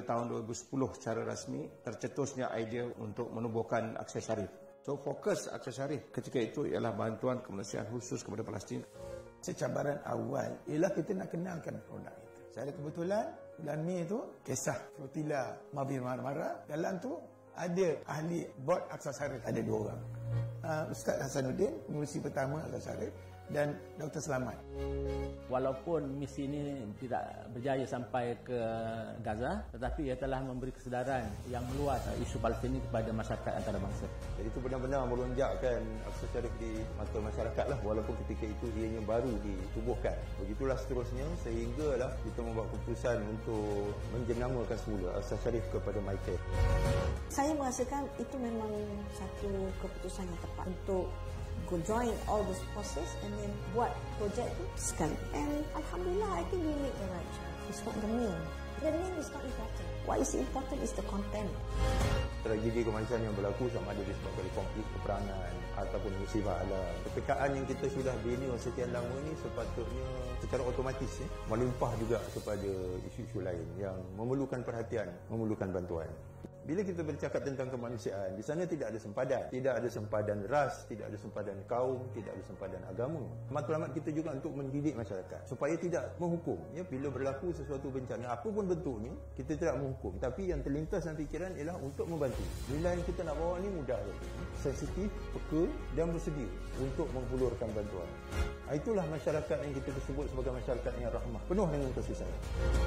tahun 2010 secara rasmi tercetusnya idea untuk menubuhkan Aqsa Sharif. So fokus Aqsa Sharif ketika itu ialah bantuan kemanusiaan khusus kepada Palestin. Cabaran awal ialah kita nak kenalkan produk kita. Saya kebetulan bulan Mei itu kisah flotilla Mabir Marmara. Dalam tu ada ahli bot Aqsa Sharif, ada 2 orang. Ustaz Hasanuddin, pengurusi pertama Aqsa Sharif, dan Dr. Selamat. Walaupun misi ini tidak berjaya sampai ke Gaza, tetapi ia telah memberi kesedaran yang meluas isu Palestin kepada masyarakat antarabangsa. Jadi itu benar-benar melonjakkan Aqsa Sharif di mata masyarakat lah, walaupun ketika itu ianya baru ditubuhkan. Begitulah seterusnya sehinggalah kita membuat keputusan untuk menjenamakan semula Aqsa Sharif kepada Michael. Saya merasakan itu memang satu keputusan yang tepat untuk go join all those forces and then buat projek tu sekali. And Alhamdulillah, I think we make the right choice. It's not the name. The name is not important. What is important is the content. Tragedi kemanusiaan yang berlaku sama ada disebabkan konflik, peperangan ataupun musibah alam. Kepekaan yang kita sudah bina sekian lama ini sepatutnya secara otomatis melimpah juga kepada isu-isu lain yang memerlukan perhatian, memerlukan bantuan. Bila kita bercakap tentang kemanusiaan, di sana tidak ada sempadan. Tidak ada sempadan ras, tidak ada sempadan kaum, tidak ada sempadan agama. Matlamat kita juga untuk mendidik masyarakat supaya tidak menghukum. Ya, bila berlaku sesuatu bencana, apapun bentuknya, kita tidak menghukum. Tapi yang terlintas dalam fikiran ialah untuk membantu. Nilai yang kita nak bawa ni mudah. Sensitif, peka dan bersedia untuk menghulurkan bantuan. Itulah masyarakat yang kita sebut sebagai masyarakat yang rahmah, penuh dengan kasih sayang.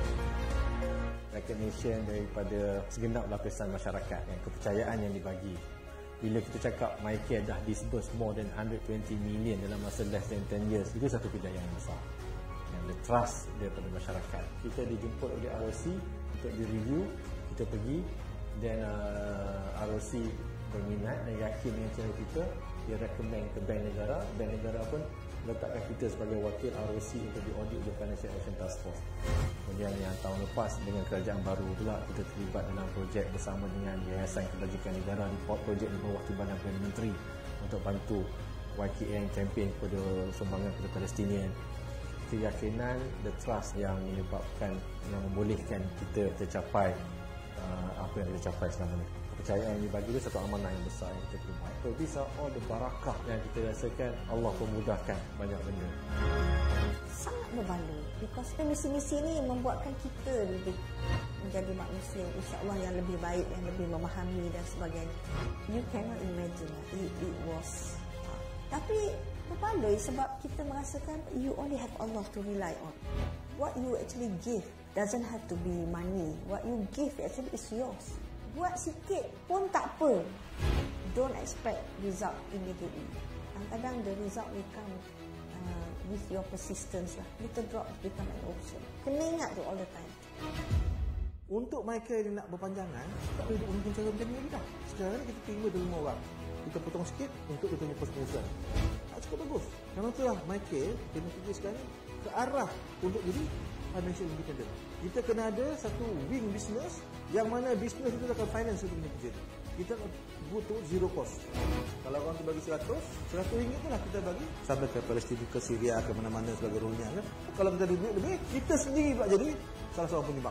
Recognition daripada segenap lapisan masyarakat, yang kepercayaan yang dibagi. Bila kita cakap Michael dah disburse more than 120 million dalam masa less than 10 years, itu satu kejayaan yang besar. Yang the trust daripada masyarakat. Kita dijemput oleh ROC untuk direview, kita pergi, dan ROC berminat dan yakin dengan cara kita. Dia recommend ke Bank Negara pun letakkan kita sebagai wakil ROC untuk diaudit oleh Financial Action Task Force. Kemudian yang tahun lepas dengan kerajaan baru pula kita terlibat dalam projek bersama dengan Yayasan Kebajikan Negara di projek di bawah Timbalan Perdana Menteri untuk bantu YKN campaign kepada sumbangan kepada Palestinian. Keyakinan, the trust yang menyebabkan, yang membolehkan kita tercapai apa yang kita capai selama ini. Kepercayaan yang dibagi itu satu amanah yang besar yang kita terima. So these are all the barakah yang kita rasakan. Allah memudahkan banyak benda. Sangat berbaloi because misi-misi ini membuatkan kita lebih menjadi manusia insya-Allah yang lebih baik, yang lebih memahami dan sebagainya. You cannot imagine it was tapi berbaloi sebab kita merasakan you only have Allah to rely on. What you actually give doesn't have to be money. What you give actually is yours. Buat sikit pun tak apa. Don't expect result immediately. Kadang-kadang the result will come with your persistence lah. Little drops become an ocean. Kena ingat tu all the time. Untuk Michael dia nak berpanjangan, tak boleh duduk mungkin cara macam ni lagi dah. Sekarang kita terima 5 orang. Kita potong sikit untuk kita punya persetujuan. Cukup bagus. Karena itulah Michael kena fikir sekarang ke arah untuk jadi financial independent. Kita kena ada satu wing business yang mana business itu akan finance untuk punya kerja. Kita butuh zero cost. Kalau orang tu bagi 100 ringgit tu lah kita bagi sampai ke Palestin, ke Syria, ke mana-mana sebagai rulenya kan. Kalau kita ada duit lebih, kita sendiri pula jadi salah seorang penyumbang.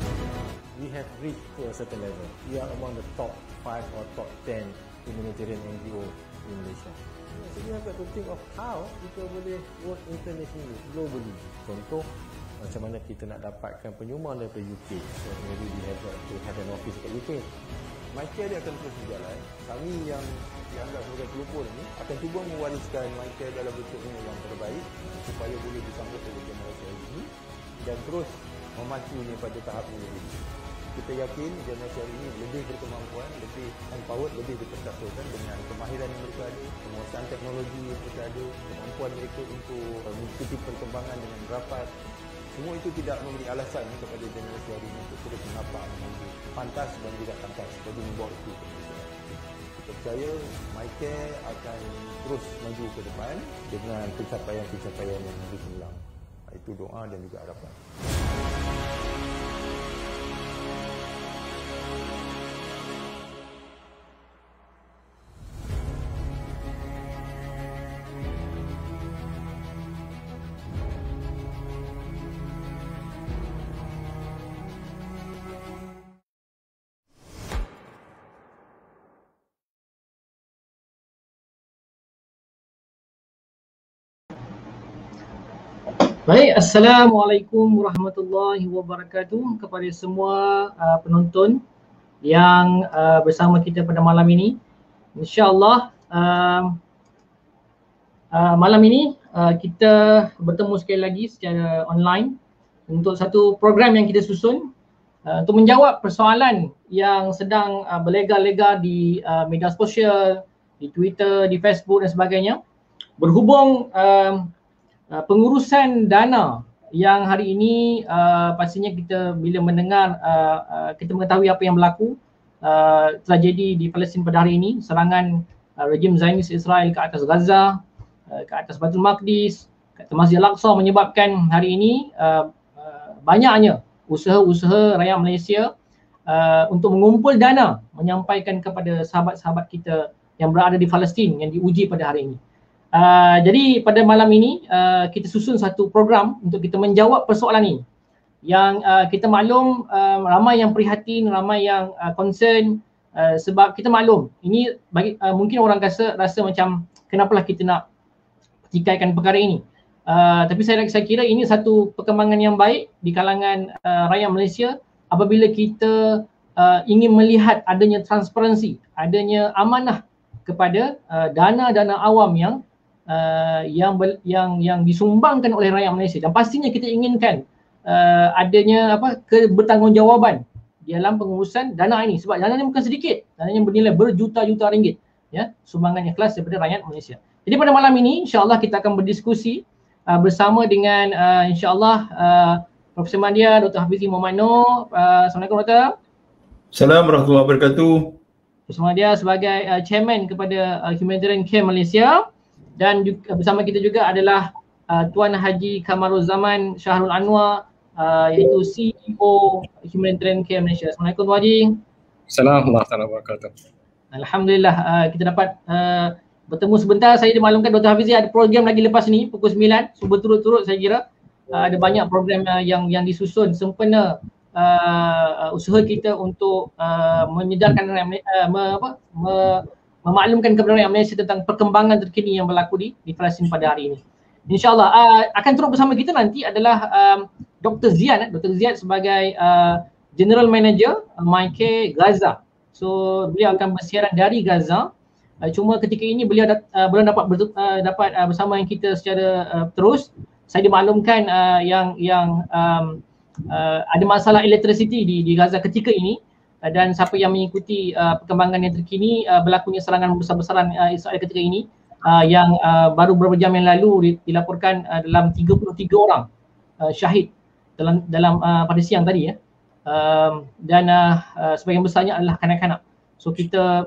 We have reached to a certain level. We are among the top 5 or top 10 humanitarian NGO in Malaysia. So we have got to think of how kita boleh work internationally, globally. Contoh, macam mana kita nak dapatkan penyumbang daripada UK. So maybe we have got to have an office kat UK. Michael dia akan terus berjalan. Kami yang dianggap sebagai pelopor ini akan cuba mewariskan Michael dalam bentuknya yang terbaik supaya boleh disambut oleh generasi ini dan terus memacunya pada tahap yang lebih. Kita yakin generasi hari ini lebih berkemampuan, lebih empowered, lebih berkecukupan dengan kemahiran yang mereka ada, penguasaan teknologi yang mereka ada, kemampuan mereka untuk mengikuti perkembangan dengan rapat. Semua itu tidak memberi alasan kepada generasi hari ini untuk terus menapak mengambil pantas dan juga tantas bagi membawa itu. Kita percaya Michael akan terus maju ke depan dengan pencapaian-pencapaian yang lebih cemerlang. Itu doa dan juga harapan. Baik, Assalamualaikum warahmatullahi wabarakatuh kepada semua penonton yang bersama kita pada malam ini. InsyaAllah malam ini kita bertemu sekali lagi secara online untuk satu program yang kita susun untuk menjawab persoalan yang sedang berlega-lega di media sosial, di Twitter, di Facebook dan sebagainya berhubung pengurusan dana yang hari ini pastinya kita bila mendengar kita mengetahui apa yang berlaku telah jadi di Palestin pada hari ini, serangan rejim Zionis Israel ke atas Gaza, ke atas Baitul Maqdis, ke atas Masjid Al-Aqsa menyebabkan hari ini banyaknya usaha-usaha rakyat Malaysia untuk mengumpul dana menyampaikan kepada sahabat-sahabat kita yang berada di Palestin yang diuji pada hari ini. Jadi pada malam ini kita susun satu program untuk kita menjawab persoalan ini yang kita maklum ramai yang prihatin, ramai yang concern sebab kita maklum ini bagi mungkin orang rasa macam kenapalah kita nak petikaikan perkara ini. Tapi saya kira ini satu perkembangan yang baik di kalangan rakyat Malaysia apabila kita ingin melihat adanya transparansi, adanya amanah kepada dana-dana awam yang disumbangkan oleh rakyat Malaysia, dan pastinya kita inginkan adanya bertanggungjawabkan dalam pengurusan dana ini sebab dana ini bukan sedikit, dana yang bernilai berjuta-juta ringgit ya, sumbangan ikhlas daripada rakyat Malaysia. Jadi pada malam ini insya-Allah kita akan berdiskusi bersama dengan insya-Allah Profesor Mandia, Dr. Hafizi Muhammad Noor. Assalamualaikum Dr. Assalamualaikum warahmatullahi wabarakatuh. Profesor Mandia sebagai chairman kepada Humanitarian Care Malaysia. Dan juga, bersama kita juga adalah Tuan Haji Kamaruzaman Syahrul Anwar, iaitu CEO Humanitarian Care Malaysia. Assalamualaikum Tuan Haji. Assalamualaikum warahmatullahi wabarakatuh. Alhamdulillah kita dapat bertemu sebentar. Saya dimaklumkan Dr. Hafizi ada program lagi lepas ni pukul 9. So berturut-turut saya kira ada banyak program yang disusun sempena usaha kita untuk menyedarkan memaklumkan kepada rakyat Malaysia tentang perkembangan terkini yang berlaku di Palestin pada hari ini. InsyaAllah akan turut bersama kita nanti adalah Dr. Ziad. Dr. Ziad sebagai General Manager MyCare Gaza. So beliau akan bersiaran dari Gaza. Cuma ketika ini beliau belum dapat bersama dengan kita secara terus. Saya dimaklumkan yang ada masalah elektrisiti di Gaza ketika ini. Dan siapa yang mengikuti perkembangan yang terkini berlakunya serangan besar-besaran Israel ketika ini yang baru beberapa jam yang lalu dilaporkan dalam 33 orang syahid dalam pada siang tadi ya. Dan sebahagian besarnya adalah kanak-kanak. So kita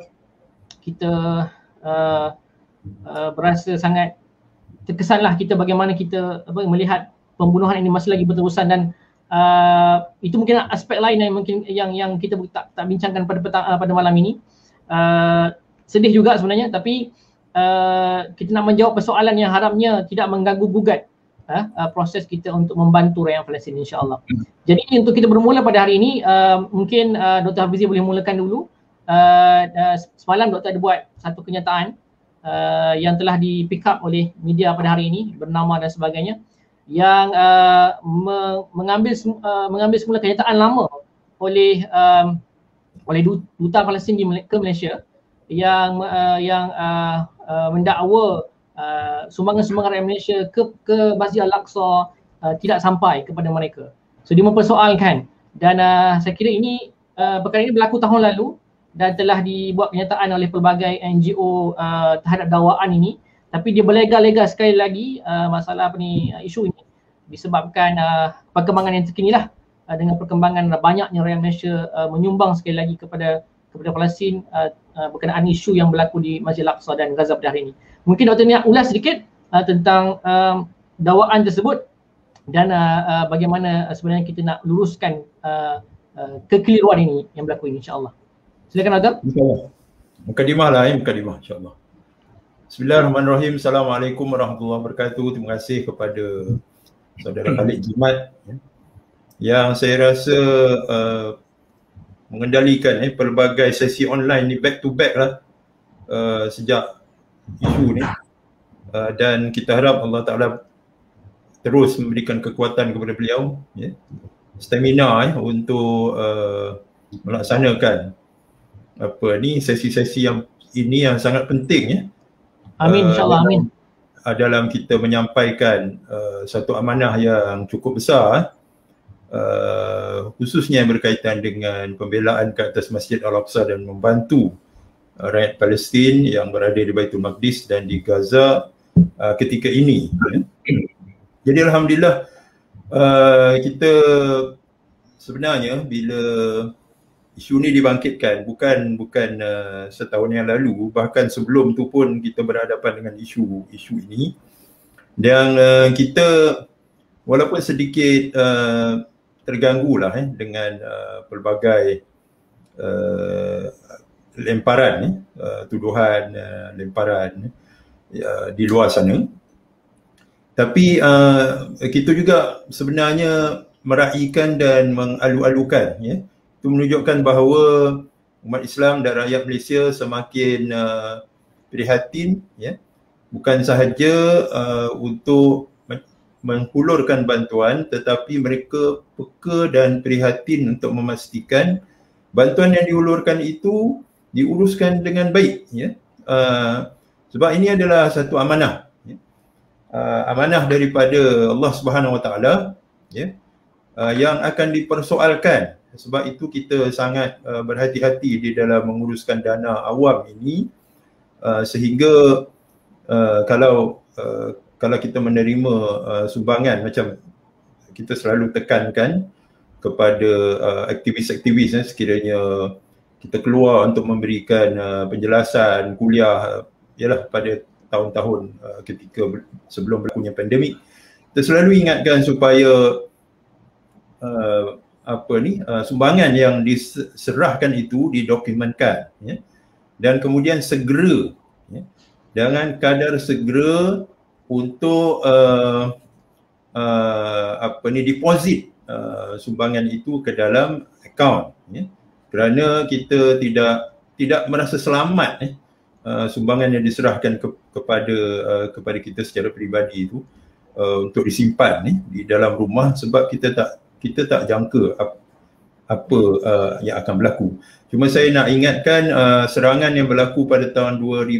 berasa sangat terkesanlah kita bagaimana kita melihat pembunuhan ini masih lagi berterusan, dan itu mungkin aspek lain yang kita tak bincangkan pada malam ini. Sedih juga sebenarnya, tapi kita nak menjawab persoalan yang harapnya tidak mengganggu gugat proses kita untuk membantu rakyat Palestin insya-Allah. Jadi untuk kita bermula pada hari ini mungkin Dr. Hafizi boleh mulakan dulu. Semalam Dr. ada buat satu kenyataan yang telah di pick up oleh media pada hari ini bernama dan sebagainya, yang mengambil semula kenyataan lama oleh duta Palestin ke Malaysia yang mendakwa sumbangan-sumbangan rakyat Malaysia ke Masjid Al-Aqsa tidak sampai kepada mereka. So dia mempersoalkan, dan saya kira ini perkara ini berlaku tahun lalu dan telah dibuat kenyataan oleh pelbagai NGO terhadap dakwaan ini. Tapi dia berlega-lega sekali lagi masalah isu ini disebabkan perkembangan yang terkini lah, dengan perkembangan banyaknya rakyat Malaysia menyumbang sekali lagi kepada Palestin berkenaan isu yang berlaku di Masjid Al-Aqsa dan Gaza pada hari ini. Mungkin Dr. Niat ulas sedikit tentang dakwaan tersebut dan bagaimana sebenarnya kita nak luruskan kekeliruan ini yang berlaku ini insya-Allah. Silakan Dr. InsyaAllah. Mukadimah insya-Allah. Bismillahirrahmanirrahim. Assalamualaikum warahmatullahi wabarakatuh. Terima kasih kepada saudara Khalid Jimat yang saya rasa mengendalikan pelbagai sesi online ni back to back lah sejak isu ni, dan kita harap Allah Ta'ala terus memberikan kekuatan kepada beliau, ya, stamina untuk melaksanakan sesi-sesi yang ini yang sangat penting, ya. Amin, insyaAllah, amin. Dalam kita menyampaikan satu amanah yang cukup besar, khususnya yang berkaitan dengan pembelaan ke atas Masjid Al-Aqsa dan membantu rakyat Palestin yang berada di Baitul Maqdis dan di Gaza ketika ini. Jadi alhamdulillah, kita sebenarnya bila isu ni dibangkitkan bukan setahun yang lalu, bahkan sebelum tu pun kita berhadapan dengan isu ini, dan kita walaupun sedikit terganggu lah dengan pelbagai lemparan, tuduhan, lemparan di luar sana, tapi kita juga sebenarnya meraihkan dan mengalu-alukan, ya. Itu menunjukkan bahawa umat Islam dan rakyat Malaysia semakin prihatin, ya, bukan sahaja untuk menghulurkan bantuan, tetapi mereka peka dan prihatin untuk memastikan bantuan yang dihulurkan itu diuruskan dengan baik, ya. Sebab ini adalah satu amanah, ya. Amanah daripada Allah Subhanahu Wa Taala, ya, yang akan dipersoalkan. Sebab itu kita sangat berhati-hati di dalam menguruskan dana awam ini, sehingga kalau kita menerima sumbangan, macam kita selalu tekankan kepada aktivis-aktivis, sekiranya kita keluar untuk memberikan penjelasan kuliah, ialah pada tahun-tahun ketika sebelum berlakunya pandemik, kita selalu ingatkan supaya sumbangan yang diserahkan itu didokumentkan, ya, dan kemudian segera, ya, dengan kadar segera untuk deposit sumbangan itu ke dalam akaun, ya, kerana kita tidak merasa selamat, sumbangan yang diserahkan kepada kita secara peribadi itu untuk disimpan di dalam rumah, sebab kita tak jangka apa yang akan berlaku. Cuma saya nak ingatkan serangan yang berlaku pada tahun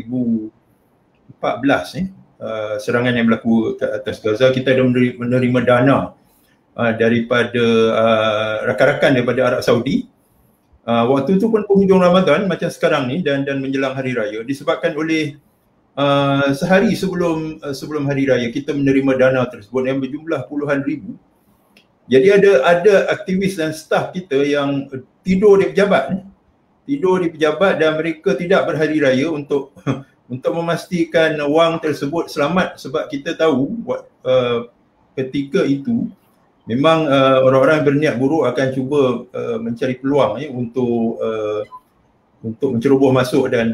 2014, serangan yang berlaku ke atas Gaza, kita dah menerima dana daripada rakan-rakan daripada Arab Saudi. Waktu tu pun penghujung Ramadan macam sekarang ni, dan menjelang Hari Raya, disebabkan oleh sehari sebelum Hari Raya kita menerima dana tersebut yang berjumlah puluhan ribu. Jadi ada aktivis dan staf kita yang tidur di pejabat dan mereka tidak berhari raya untuk memastikan wang tersebut selamat, sebab kita tahu ketika itu memang orang-orang berniat buruk akan cuba mencari peluang, untuk menceroboh masuk dan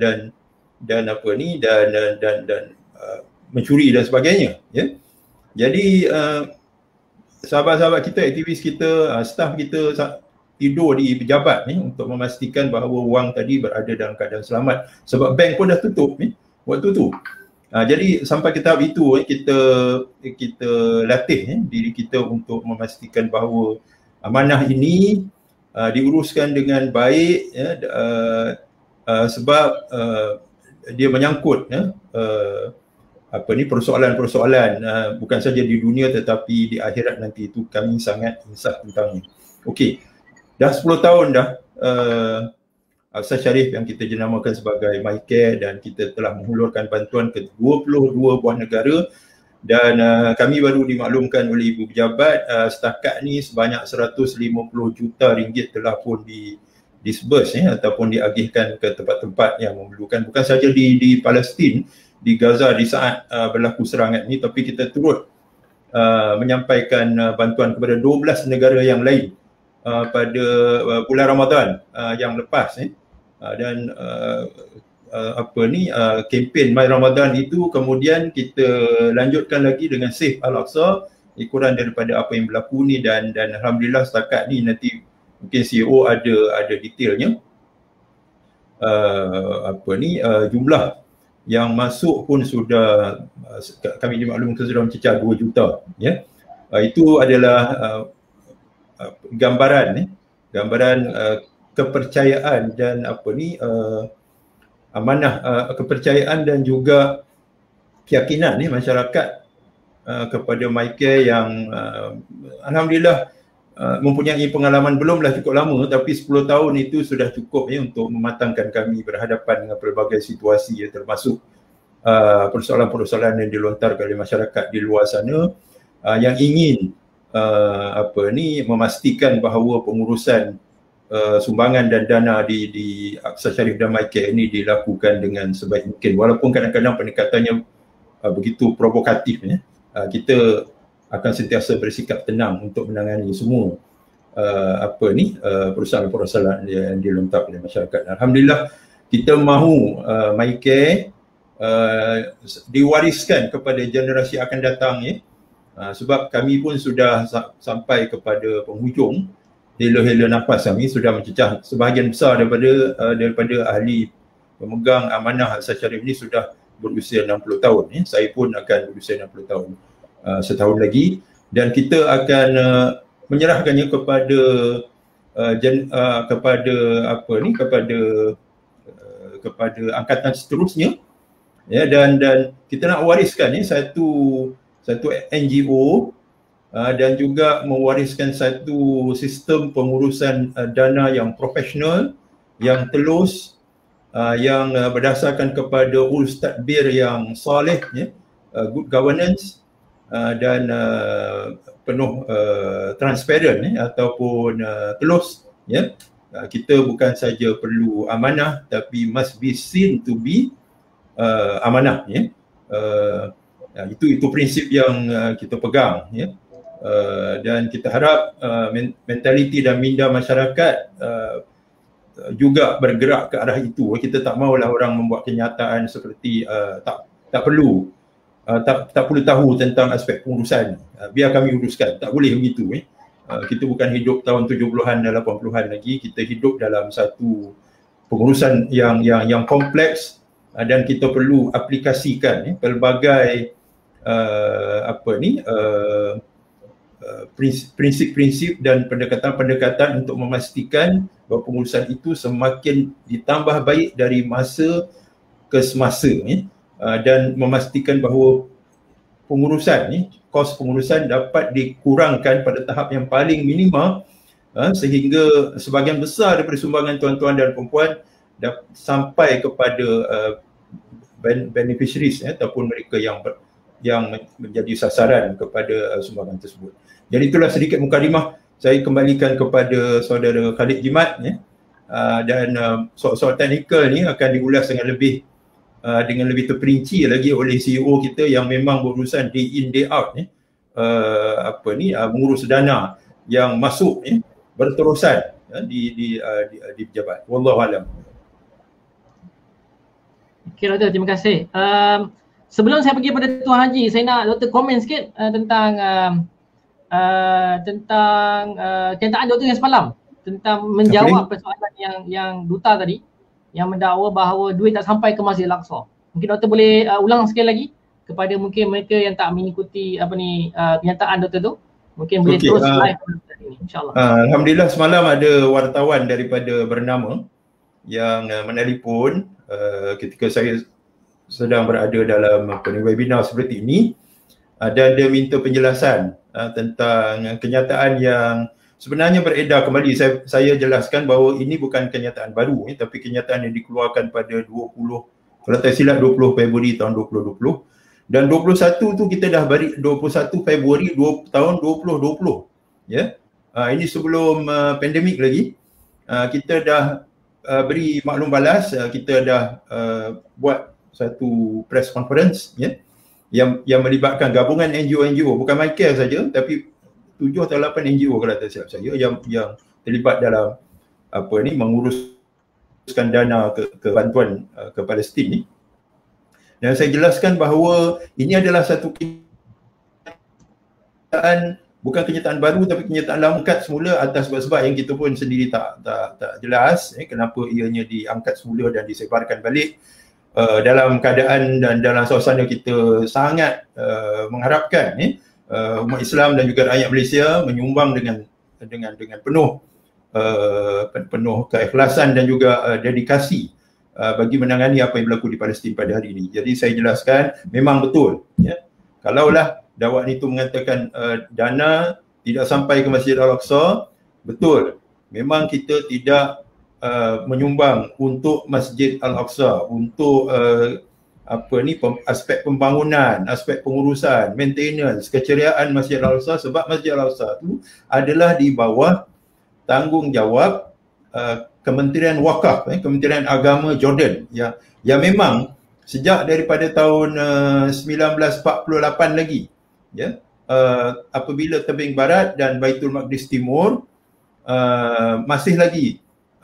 mencuri dan sebagainya, ya. Jadi sahabat-sahabat kita, aktivis kita, staf kita tidur di pejabat untuk memastikan bahawa wang tadi berada dalam keadaan selamat, sebab bank pun dah tutup waktu tu. Jadi sampai ke tahap itu kita latih diri kita untuk memastikan bahawa amanah ini diuruskan dengan baik, ya, sebab dia menyangkut persoalan-persoalan bukan saja di dunia tetapi di akhirat nanti. Itu kami sangat insaf tentangnya. Okey, dah 10 tahun dah Al-Aqsa Sharif yang kita jenamakan sebagai MyCare, dan kita telah menghulurkan bantuan ke 22 buah negara, dan kami baru dimaklumkan oleh Ibu Pejabat setakat ni sebanyak 150 juta ringgit telah pun disburse, ataupun diagihkan ke tempat-tempat yang memerlukan, bukan saja di Palestin, di Gaza di saat berlaku serangan ini, tapi kita turut menyampaikan bantuan kepada 12 negara yang lain pada bulan Ramadan yang lepas, dan kempen My Ramadan itu kemudian kita lanjutkan lagi dengan Save Al-Aqsa, ikuran daripada apa yang berlaku ni, dan alhamdulillah setakat ni, nanti mungkin CEO ada detailnya, jumlah yang masuk pun sudah kami dimaklumkan sudah mencecah 2 juta, ya. Itu adalah gambaran kepercayaan dan amanah, kepercayaan dan juga keyakinan masyarakat kepada MyCare yang alhamdulillah mempunyai pengalaman belumlah cukup lama, tapi 10 tahun itu sudah cukup untuk mematangkan kami berhadapan dengan pelbagai situasi, termasuk persoalan-persoalan yang dilontarkan oleh masyarakat di luar sana yang ingin memastikan bahawa pengurusan sumbangan dan dana di Aqsa Sharif dan MyCare ini dilakukan dengan sebaik mungkin, walaupun kadang-kadang pendekatannya begitu provokatif. Kita akan sentiasa bersikap tenang untuk menangani semua persoalan-persoalan yang dilontarkan oleh masyarakat. Alhamdulillah kita mahu MyCare diwariskan kepada generasi akan datang, sebab kami pun sudah sampai kepada penghujung. Hela-hela nafas kami sudah mencecah. Sebahagian besar daripada ahli pemegang amanah Aqsa Sharif ini sudah berusia 60 tahun. Saya pun akan berusia 60 tahun setahun lagi, dan kita akan menyerahkannya kepada kepada angkatan seterusnya, dan kita nak wariskan satu NGO dan juga mewariskan satu sistem pengurusan dana yang profesional, yang telus, yang berdasarkan kepada urus tadbir yang soleh, good governance, dan penuh transparent ataupun telus. Kita bukan saja perlu amanah, tapi must be seen to be amanah. Itu prinsip yang kita pegang, dan kita harap mentaliti dan minda masyarakat juga bergerak ke arah itu. Kita tak maulah orang membuat kenyataan seperti tak perlu tahu tentang aspek pengurusan, biar kami uruskan. Tak boleh begitu. Kita bukan hidup tahun 70-an dan 80-an lagi. Kita hidup dalam satu pengurusan yang kompleks, dan kita perlu aplikasikan pelbagai prinsip-prinsip dan pendekatan-pendekatan untuk memastikan bahawa pengurusan itu semakin ditambah baik dari masa ke semasa, dan memastikan bahawa pengurusan kos pengurusan dapat dikurangkan pada tahap yang paling minima, sehingga sebahagian besar daripada sumbangan tuan-tuan dan perempuan sampai kepada beneficiaries ataupun mereka yang menjadi sasaran kepada sumbangan tersebut. Jadi itulah sedikit mukadimah. Saya kembalikan kepada saudara Khalid Jimat, dan soal teknikal ni akan diulas dengan lebih terperinci lagi oleh CEO kita yang memang berurusan day in day out, mengurus dana yang masuk berterusan di pejabat. Wallahu alam. Okey Doktor, terima kasih. Sebelum saya pergi pada Tuan Haji, saya nak Doktor komen sikit tentang kenyataan Doktor yang semalam tentang menjawab persoalan yang duta tadi yang mendakwa bahawa duit tak sampai ke Masjid Al-Aqsa. Mungkin Doktor boleh ulang sekali lagi kepada mungkin mereka yang tak mengikuti kenyataan Doktor tu. Mungkin boleh terus live ini, insyaAllah. Alhamdulillah semalam ada wartawan daripada Bernama yang menelpon ketika saya sedang berada dalam webinar seperti ini, dan dia minta penjelasan tentang kenyataan yang sebenarnya beredar kembali. Saya jelaskan bahawa ini bukan kenyataan baru, tapi kenyataan yang dikeluarkan pada 20 Februari tahun 2020, dan 21 tu kita dah beri 21 Februari tahun 2020. Ini sebelum pandemik lagi. Kita dah beri maklum balas, kita dah buat satu press conference yang melibatkan gabungan NGO, bukan MyCare saja, tapi 7 atau 8 NGO kalau tak silap saya yang terlibat dalam menguruskan dana ke bantuan ke Palestin ni. Dan saya jelaskan bahawa ini adalah satu kenyataan, bukan kenyataan baru tapi kenyataan lama semula atas sebab-sebab yang kita pun sendiri tak jelas kenapa ianya diangkat semula dan disebarkan balik. Dalam keadaan dan dalam suasana kita sangat mengharapkan umat Islam dan juga rakyat Malaysia menyumbang dengan penuh keikhlasan dan juga dedikasi bagi menangani apa yang berlaku di Palestin pada hari ini. Jadi saya jelaskan memang betul, ya. Kalaulah dakwaan itu mengatakan dana tidak sampai ke Masjid Al-Aqsa, betul. Memang kita tidak menyumbang untuk Masjid Al-Aqsa, untuk aspek pembangunan, aspek pengurusan, maintenance, keceriaan Masjid Al-Aqsa, sebab Masjid Al-Aqsa itu adalah di bawah tanggungjawab Kementerian Wakaf, Kementerian Agama Jordan, yang memang sejak daripada tahun 1948 lagi, ya, apabila Tebing Barat dan Baitul Maqdis Timur masih lagi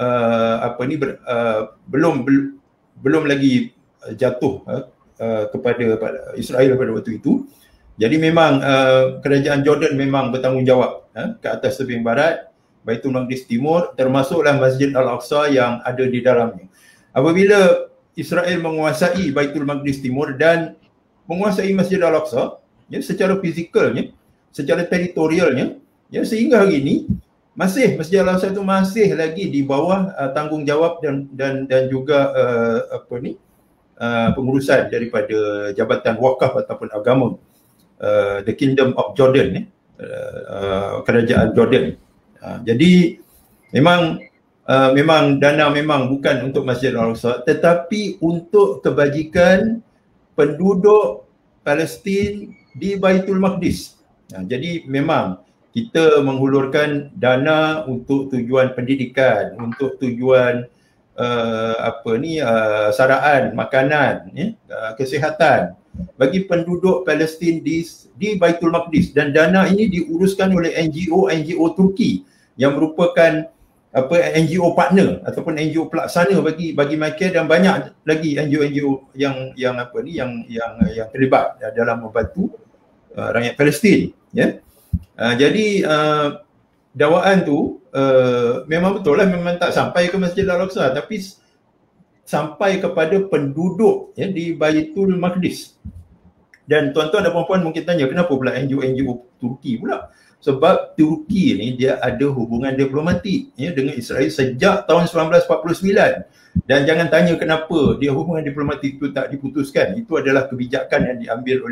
belum lagi jatuh kepada Israel pada waktu itu. Jadi memang kerajaan Jordan memang bertanggungjawab ke atas Tebing Barat, Baitul Maqdis Timur, termasuklah Masjid Al-Aqsa yang ada di dalamnya. Apabila Israel menguasai Baitul Maqdis Timur dan menguasai Masjid Al-Aqsa, ya, secara fizikalnya, secara teritorialnya, ya, sehingga hari ini masih Masjid Al-Aqsa itu masih lagi di bawah tanggungjawab dan juga pengurusan daripada Jabatan Wakaf ataupun Agama, the Kingdom of Jordan, kerajaan Jordan. Jadi memang dana memang bukan untuk Masjid Al-Aqsa, tetapi untuk kebajikan penduduk Palestin di Baitul Maqdis. Jadi memang kita menghulurkan dana untuk tujuan pendidikan, untuk tujuan saraan, makanan, ya, kesihatan bagi penduduk Palestin di Baitul Maqdis, dan dana ini diuruskan oleh NGO Turki yang merupakan NGO partner ataupun NGO pelaksana bagi Michael, dan banyak lagi NGO yang terlibat dalam membantu rakyat Palestin, ya. Jadi dakwaan tu memang betul lah, memang tak sampai ke Masjid Al-Aqsa, tapi sampai kepada penduduk, ya, di Baitul Maqdis. Dan tuan-tuan dan puan-puan mungkin tanya, kenapa pula NGO Turki pula? Sebab Turki ni dia ada hubungan diplomatik, ya, dengan Israel sejak tahun 1949. Dan jangan tanya kenapa dia hubungan diplomatik itu tak diputuskan. Itu adalah kebijakan yang diambil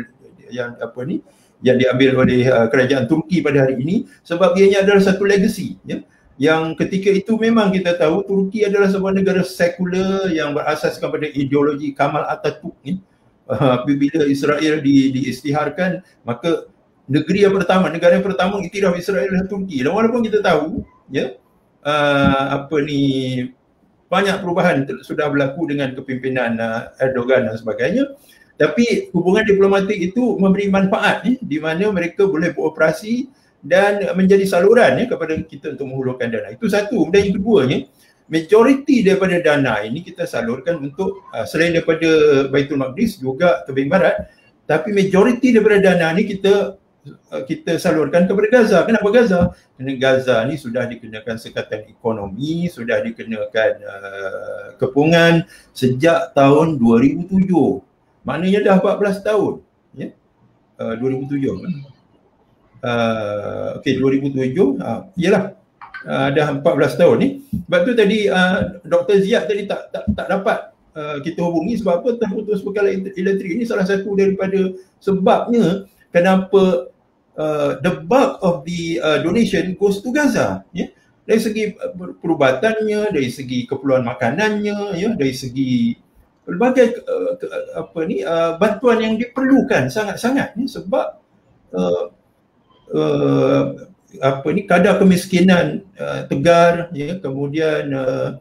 oleh kerajaan Turki pada hari ini, sebab ianya adalah satu legacy, ya, yang ketika itu memang kita tahu Turki adalah sebuah negara sekular yang berasaskan pada ideologi Kemal Atatürk, ya. Apabila Israel diisytiharkan, maka negara yang pertama iktiraf Israel adalah Turki. Dan walaupun kita tahu, ya, banyak perubahan sudah berlaku dengan kepimpinan Erdogan dan sebagainya, tapi hubungan diplomatik itu memberi manfaat, ya, di mana mereka boleh beroperasi dan menjadi saluran, ya, kepada kita untuk menghulurkan dana. Itu satu. Dan yang keduanya, majoriti daripada dana ini kita salurkan untuk selain daripada Baitul Maqdis juga Tebing Barat, tapi majoriti daripada dana ini kita salurkan kepada Gaza. Kenapa Gaza? Kerana Gaza ni sudah dikenakan sekatan ekonomi, sudah dikenakan kepungan sejak tahun 2007. Maknanya dah 14 tahun, ya. 2007. 2007. Iyalah. Dah 14 tahun ni. Sebab tu tadi Dr. Ziyad tadi tak dapat kita hubungi, sebab apa? Terputus bekalan elektrik. Ini salah satu daripada sebabnya kenapa the bulk of the donation goes to Gaza, ya. Dari segi perubatannya, dari segi keperluan makanannya, ya, dari segi pelbagai bantuan yang diperlukan sangat-sangat, ya, sebab kadar kemiskinan tegar, ya, kemudian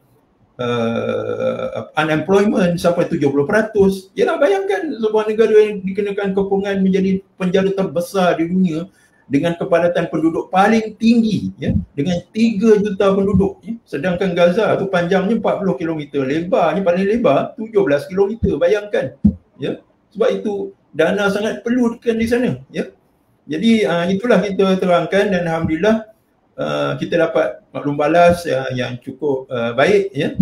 unemployment sampai 70%. Yalah, bayangkan sebuah negara yang dikenakan kepungan menjadi penjara terbesar di dunia dengan kepadatan penduduk paling tinggi, ya, dengan 3 juta penduduk, ya. Sedangkan Gaza tu panjangnya 40 km, lebarnya paling lebar 17 km. Bayangkan, ya. Sebab itu dana sangat perlukan di sana, ya. Jadi itulah kita terangkan, dan alhamdulillah kita dapat maklum balas yang cukup baik, ya.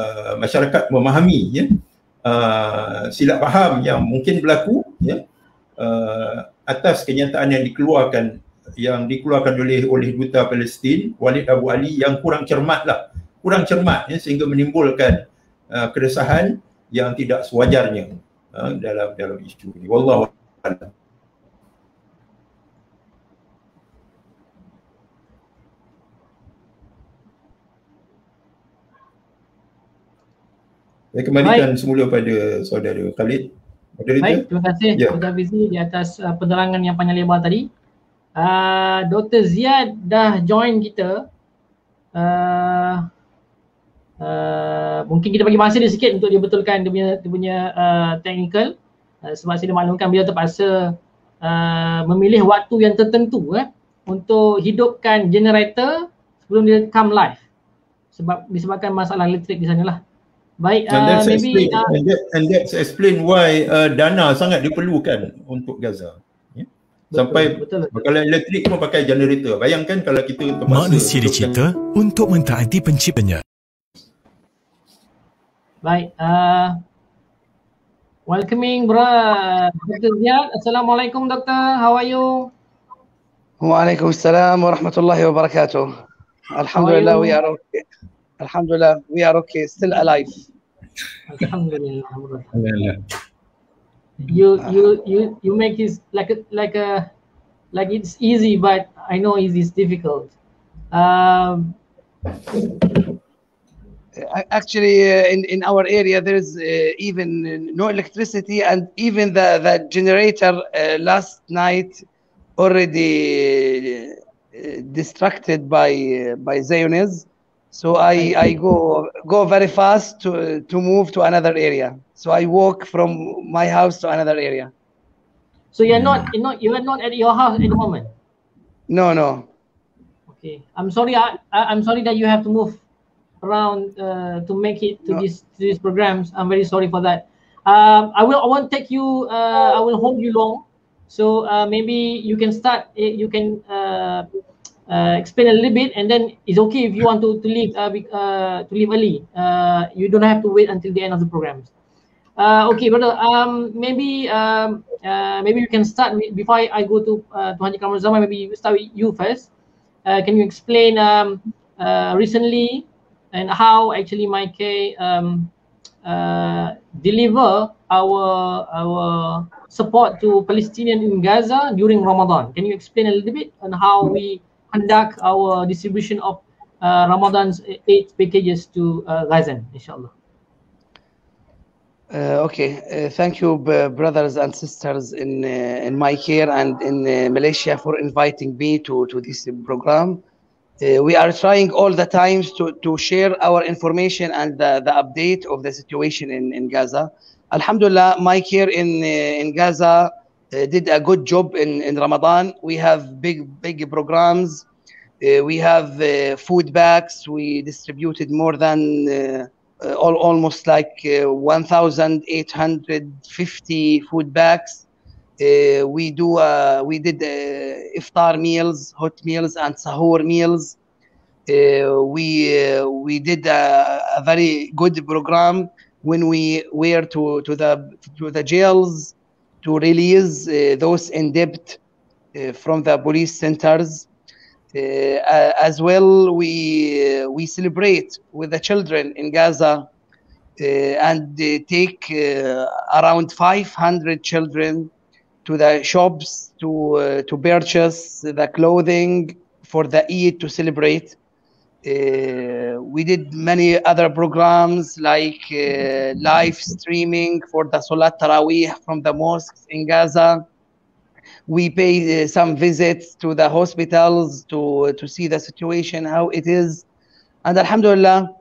Masyarakat memahami, ya, silap faham yang mungkin berlaku, ya. atas kenyataan yang dikeluarkan oleh duta Palestin Walid Abu Ali yang kurang cermat sehingga menimbulkan keresahan yang tidak sewajarnya dalam isu ini. Wallahu a'lam. Saya kembalikan semula pada saudara Khalid. Baik, terima kasih Dr. Fizi di atas penerangan yang panjang lebar tadi. Dr. Ziad dah join kita. Mungkin kita bagi masa dia sikit untuk dia betulkan dia punya technical. Sebab saya maklumkan beliau terpaksa memilih waktu yang tertentu untuk hidupkan generator sebelum dia come live. Disebabkan masalah elektrik di sana lah. Baik, maybe and that's explain why dana sangat diperlukan untuk Gaza. Sampai kalau elektrik pun pakai generator. Bayangkan kalau kita terpaksa. Manusia dicipta untuk mentaati penciptanya. Baik, welcoming Dr. Ziad. Assalamualaikum Doktor, how are you? Waalaikumsalam warahmatullahi wabarakatuh. Alhamdulillah we are okay. Alhamdulillah we are okay, still alive. Alhamdulillah. You make it like it's easy, but I know it is difficult. Actually, in our area there is even no electricity, and even the generator last night already distracted by Zionists. So I go very fast to move to another area. So I walk from my house to another area. So you are not at your house at the moment? No. Okay. I'm sorry that you have to move around to make it to these programs. I'm very sorry for that. I won't take you. I will hold you long. So maybe you can start. You can explain a little bit, and then it's okay if you want to leave early. You don't have to wait until the end of the programs. Okay, brother. Maybe you can start before I go to Haji Kamal Zaman. Maybe start with you first. Can you explain recently and how actually MyCare deliver our support to Palestinians in Gaza during Ramadan? Can you explain a little bit on how we conduct our distribution of Ramadan's aid packages to Gaza, inshallah? Okay, thank you, brothers and sisters in MyCare and in Malaysia for inviting me to this program. We are trying all the times to share our information and the update of the situation in Gaza. Alhamdulillah, MyCare in Gaza did a good job in Ramadan. We have big programs. We have food bags. We distributed more than almost like 1,850 food bags. We did iftar meals, hot meals, and sahur meals. We did a very good program when we were to the jails to release those in debt from the police centers. As well, we celebrate with the children in Gaza and take around 500 children to the shops to purchase the clothing for the Eid to celebrate. We did many other programs like live streaming for the Salat Taraweeh from the mosques in Gaza. We pay some visits to the hospitals to see the situation, how it is. And Alhamdulillah,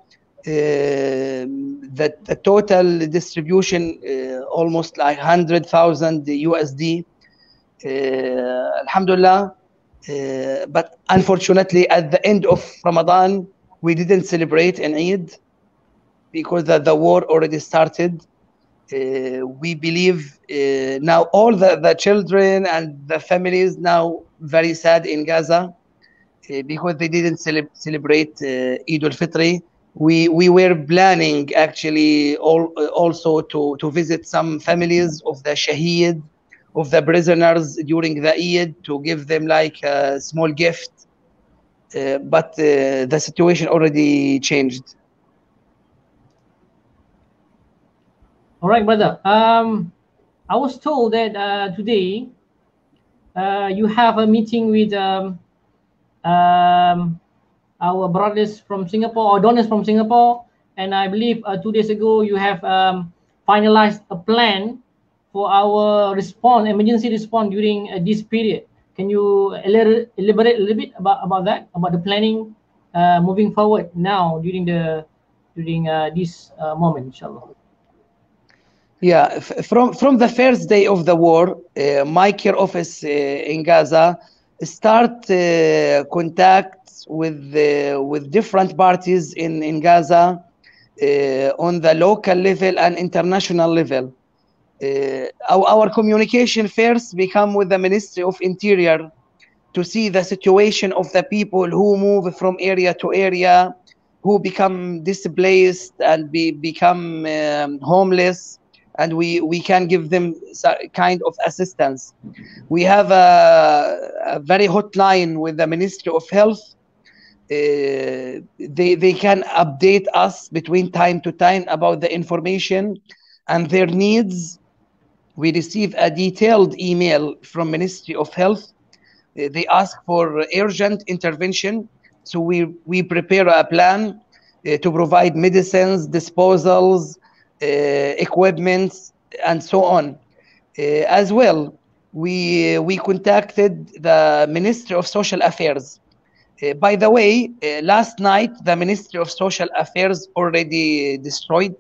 the total distribution almost like 100,000 USD. Alhamdulillah. But unfortunately, at the end of Ramadan, we didn't celebrate an Eid because the war already started. We believe now all the children and the families now very sad in Gaza because they didn't celebrate Eid al-Fitr. We were planning actually also to visit some families of the Shaheed, of the prisoners during the Eid to give them like a small gift, but the situation already changed. All right, brother. I was told that today you have a meeting with our brothers from Singapore or donors from Singapore, and I believe 2 days ago you have finalized a plan for our response, emergency response during this period. Can you elaborate a little bit about that, about the planning moving forward now during this moment, inshallah? Yeah, from the first day of the war, my care office in Gaza start contacts with different parties in Gaza on the local level and international level. Our communication first become with the Ministry of Interior to see the situation of the people who move from area to area, who become displaced and become homeless, and we can give them kind of assistance. We have a very hotline with the Ministry of Health. They can update us between time to time about the information and their needs. We receive a detailed email from Ministry of Health. They ask for urgent intervention. So we prepare a plan to provide medicines, disposals, equipment, and so on. As well, we contacted the Ministry of Social Affairs. By the way, last night the Ministry of Social Affairs already destroyed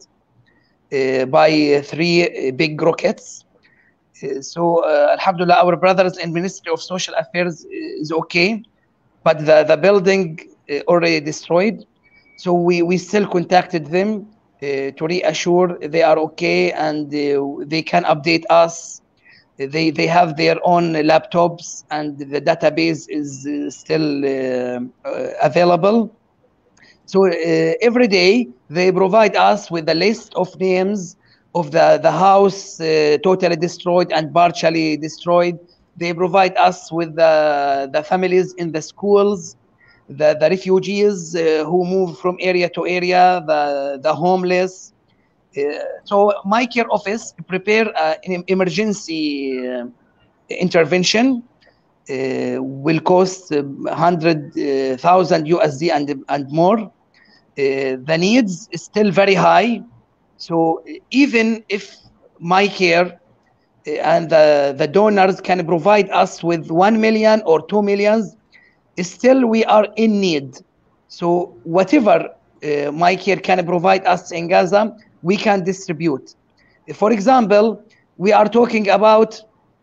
by 3 big rockets. So alhamdulillah, our brothers in Ministry of Social Affairs is okay, but the building already destroyed. So we still contacted them to reassure they are okay, and they can update us. They have their own laptops, and the database is still available. So every day they provide us with a list of names of the house totally destroyed and partially destroyed. They provide us with the families in the schools, the refugees who move from area to area, the homeless. So my care office prepare an emergency intervention. Will cost 100,000 USD and more. The needs is still very high. So even if my care and the donors can provide us with 1 million or 2 million, still we are in need. So whatever my care can provide us in Gaza, we can distribute. For example, we are talking about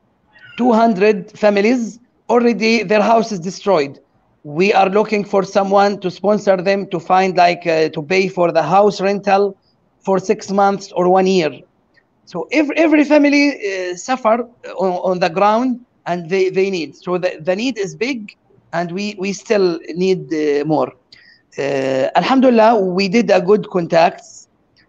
200 families, already their house is destroyed. We are looking for someone to sponsor them, to find to pay for the house rental for 6 months or 1 year. So every family suffer on the ground, and they need. So the need is big, and we still need more. Alhamdulillah, we did a good contacts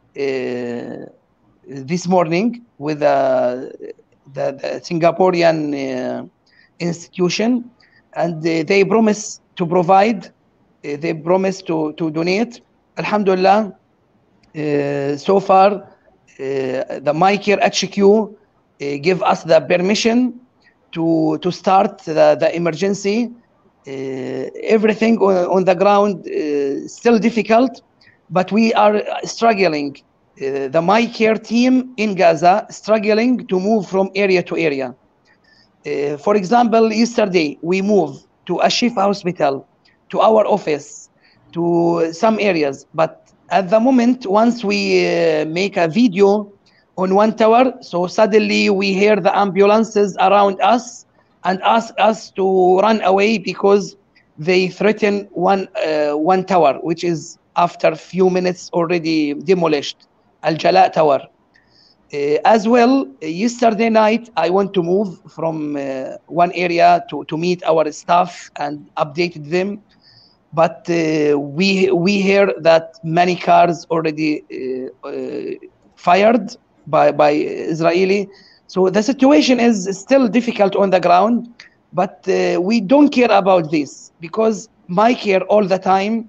this morning with the Singaporean institution, and they promise to provide, they promise to donate. Alhamdulillah, so far the MyCare HQ give us the permission to start the emergency. Everything on the ground still difficult, but we are struggling. The MyCare team in Gaza struggling to move from area to area. For example, yesterday we moved to Ashifa Hospital, to our office, to some areas. But at the moment, once we make a video on one tower, so suddenly we hear the ambulances around us and ask us to run away because they threaten one tower, which is after a few minutes already demolished, Al Jala Tower. As well, yesterday night, I want to move from one area to meet our staff and updated them. But we hear that many cars already fired by Israeli. So the situation is still difficult on the ground, but we don't care about this because MyCare all the time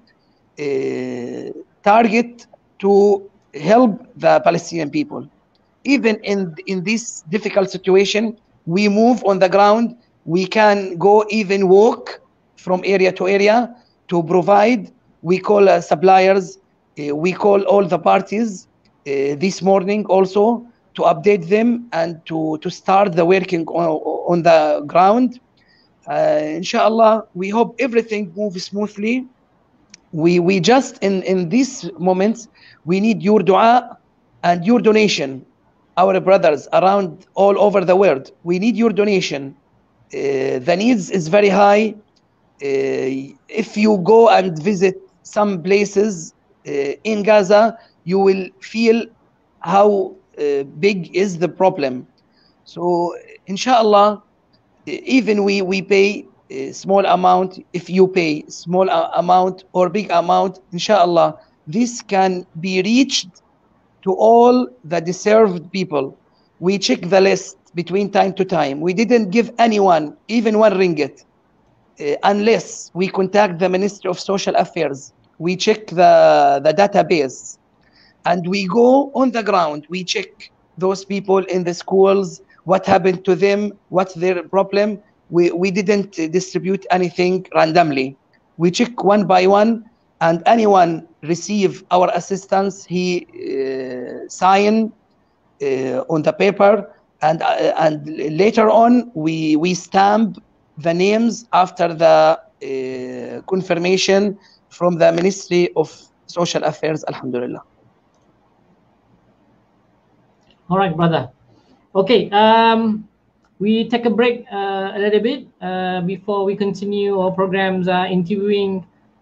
target to help the Palestinian people. Even in this difficult situation, we move on the ground. We can go even walk from area to area to provide. We call suppliers. We call all the parties this morning also to update them and to start the working on the ground. Inshallah, we hope everything moves smoothly. We just in these moments, we need your dua and your donation. Our brothers around all over the world, we need your donation. The needs is very high. If you go and visit some places in Gaza, you will feel how big is the problem. So inshallah, even we pay a small amount, if you pay small amount or big amount, inshallah, this can be reached to all the deserved people. We check the list between time to time. We didn't give anyone even 1 ringgit unless we contact the Ministry of Social Affairs. We check the database and we go on the ground. We check those people in the schools, what happened to them, what's their problem. We didn't distribute anything randomly. We check one by one, and anyone receive our assistance, he sign on the paper, and later on we stamp the names after the confirmation from the Ministry of Social Affairs. Alhamdulillah. All right, brother. Okay, we take a break a little bit before we continue our programs interviewing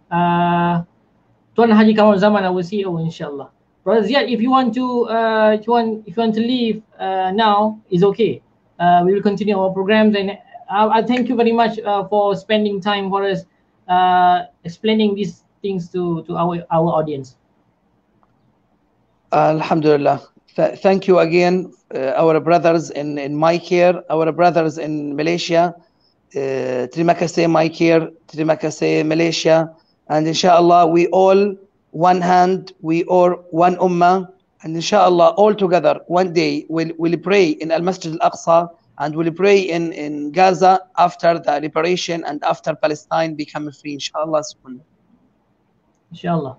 Tuan Haji Kamal Zaman, our CEO, inshallah. Brother Ziad, if you want to leave now, is okay. We will continue our programs, and I thank you very much for spending time for us, explaining these things to our audience. Alhamdulillah. Thank you again, our brothers in MyCare, our brothers in Malaysia. Terima kasih MyCare, terima kasih Malaysia, and inshallah we all one hand, we are one ummah, and inshallah all together one day we'll pray in Al-Masjid Al-Aqsa, and we'll pray in Gaza after the liberation and after Palestine become free, inshallah. Inshallah.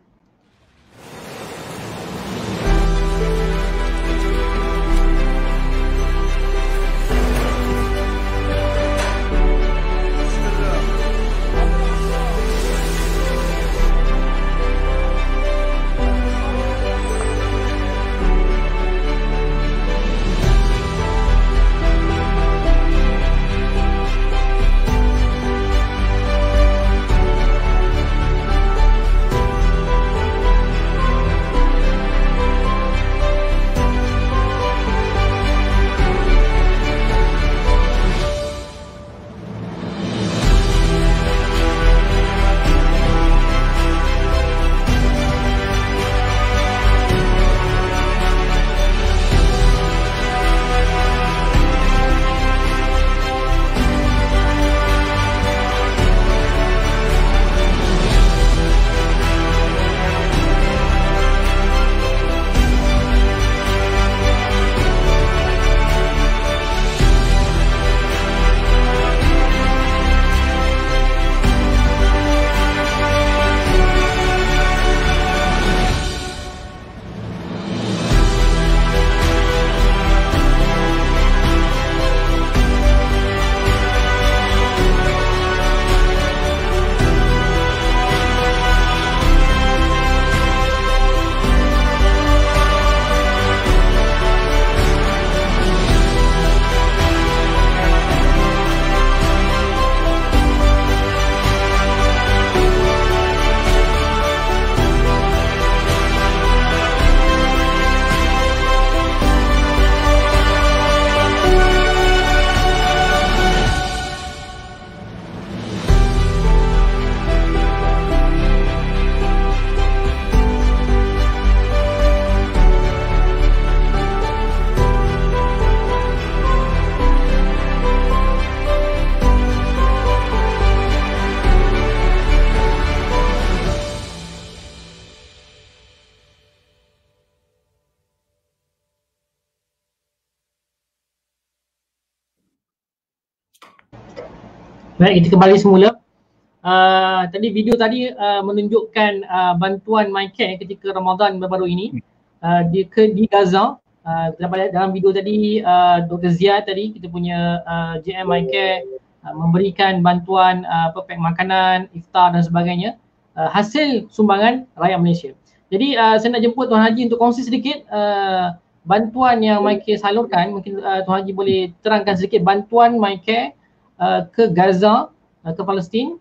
Baik, kita kembali semula. Tadi video tadi menunjukkan bantuan MyCare ketika Ramadan baru-baru ini di Gaza. Dalam video tadi Dr. Ziad tadi, kita punya GM MyCare memberikan bantuan pack makanan, iftar dan sebagainya, hasil sumbangan rakyat Malaysia. Jadi saya nak jemput Tuan Haji untuk kongsi sedikit bantuan yang MyCare salurkan. Mungkin Tuan Haji boleh terangkan sedikit bantuan MyCare ke Gaza, ke Palestin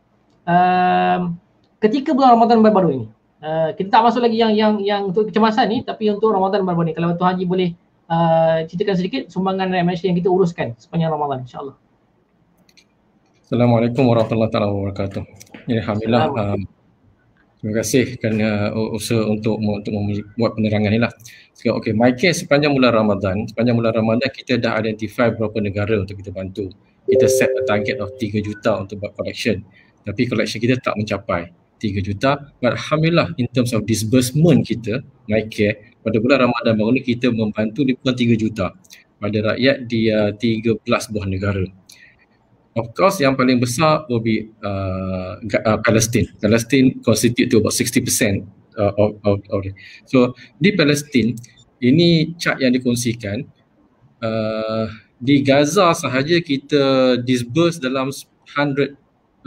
ketika bulan Ramadan baru-baru ini. Kita tak masuk lagi yang untuk kecemasan ni, tapi untuk Ramadan baru-baru ni. Kalau Tuan Haji boleh ceritakan sedikit sumbangan rakyat Malaysia yang kita uruskan sepanjang Ramadan, insya-Allah. Assalamualaikum warahmatullahi wabarakatuh. Ya, alhamdulillah. Terima kasih kerana usaha untuk membuat penerangan ni lah. Okey, MyCare sepanjang bulan Ramadan kita dah identify beberapa negara untuk kita bantu. Kita set a target of 3 juta untuk buat collection. Tapi collection kita tak mencapai 3 juta. But alhamdulillah, in terms of disbursement kita, MyCare, pada bulan Ramadan baru ni kita membantu lebih kurang 3 juta pada rakyat di 13 buah negara. Of course, yang paling besar will be Palestine. Palestine constitute to about 60% of it. So di Palestine, ini chart yang dikongsikan, di Gaza sahaja kita disburse dalam 100,000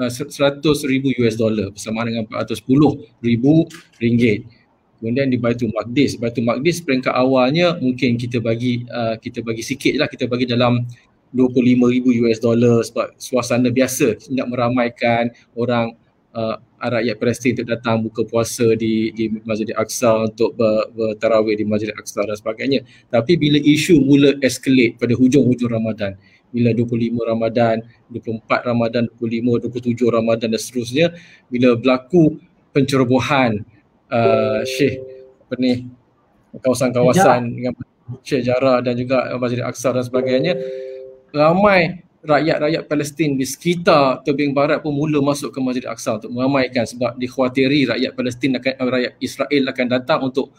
US dollar bersama dengan 410,000 ringgit. Kemudian di Baitul Maqdis peringkat awalnya mungkin kita bagi sikit lah, kita bagi dalam 25,000 US dollar sebab suasana biasa nak meramaikan orang rakyat Palestin untuk datang buka puasa di Masjid Al-Aqsa, untuk bertarawih di Masjid Al-Aqsa dan sebagainya. Tapi bila isu mula escalate pada hujung-hujung Ramadan, bila 25 Ramadan, 24 Ramadan, 25, 27 Ramadan dan seterusnya, bila berlaku pencerobohan Syekh kawasan-kawasan dengan Syekh Jarrah dan juga Masjid Al-Aqsa dan sebagainya, ramai rakyat Palestin di sekitar tebing barat pun mula masuk ke Masjid Al-Aqsa untuk meramaikan sebab dikhawatiri rakyat Israel akan datang untuk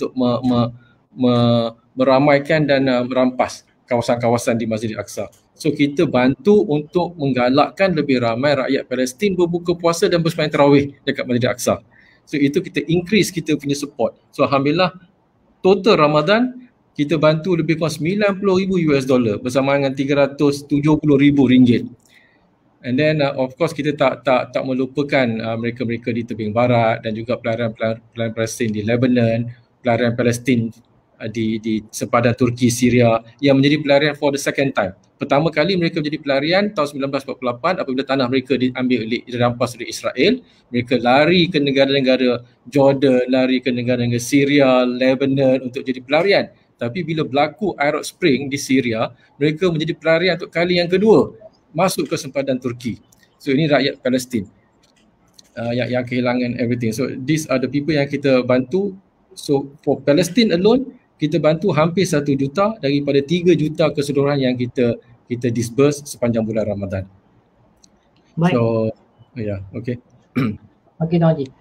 meramaikan dan merampas kawasan-kawasan di Masjid Al-Aqsa. So kita bantu untuk menggalakkan lebih ramai rakyat Palestin berbuka puasa dan bersembahyang tarawih dekat Masjid Al-Aqsa. So itu kita increase kita punya support. So alhamdulillah total Ramadan kita bantu lebih kurang 90,000 US dollar bersama dengan 370,000 ringgit. And then of course kita tak melupakan mereka-mereka di tebing barat dan juga pelarian Palestin di Lebanon, pelarian Palestin di sepadan Turki, Syria yang menjadi pelarian for the second time. Pertama kali mereka menjadi pelarian tahun 1948 apabila tanah mereka dirampas oleh Israel. Mereka lari ke negara-negara Jordan, lari ke negara-negara Syria, Lebanon untuk jadi pelarian. Tapi bila berlaku Arab Spring di Syria, mereka menjadi pelarian untuk kali yang kedua masuk ke sempadan Turki. So ini rakyat Palestin yang kehilangan everything. So these are the people yang kita bantu. So for Palestine alone, kita bantu hampir 1 juta daripada 3 juta keseluruhan yang kita disburse sepanjang bulan Ramadan. Baik. So okay. Okey Tuan Haji.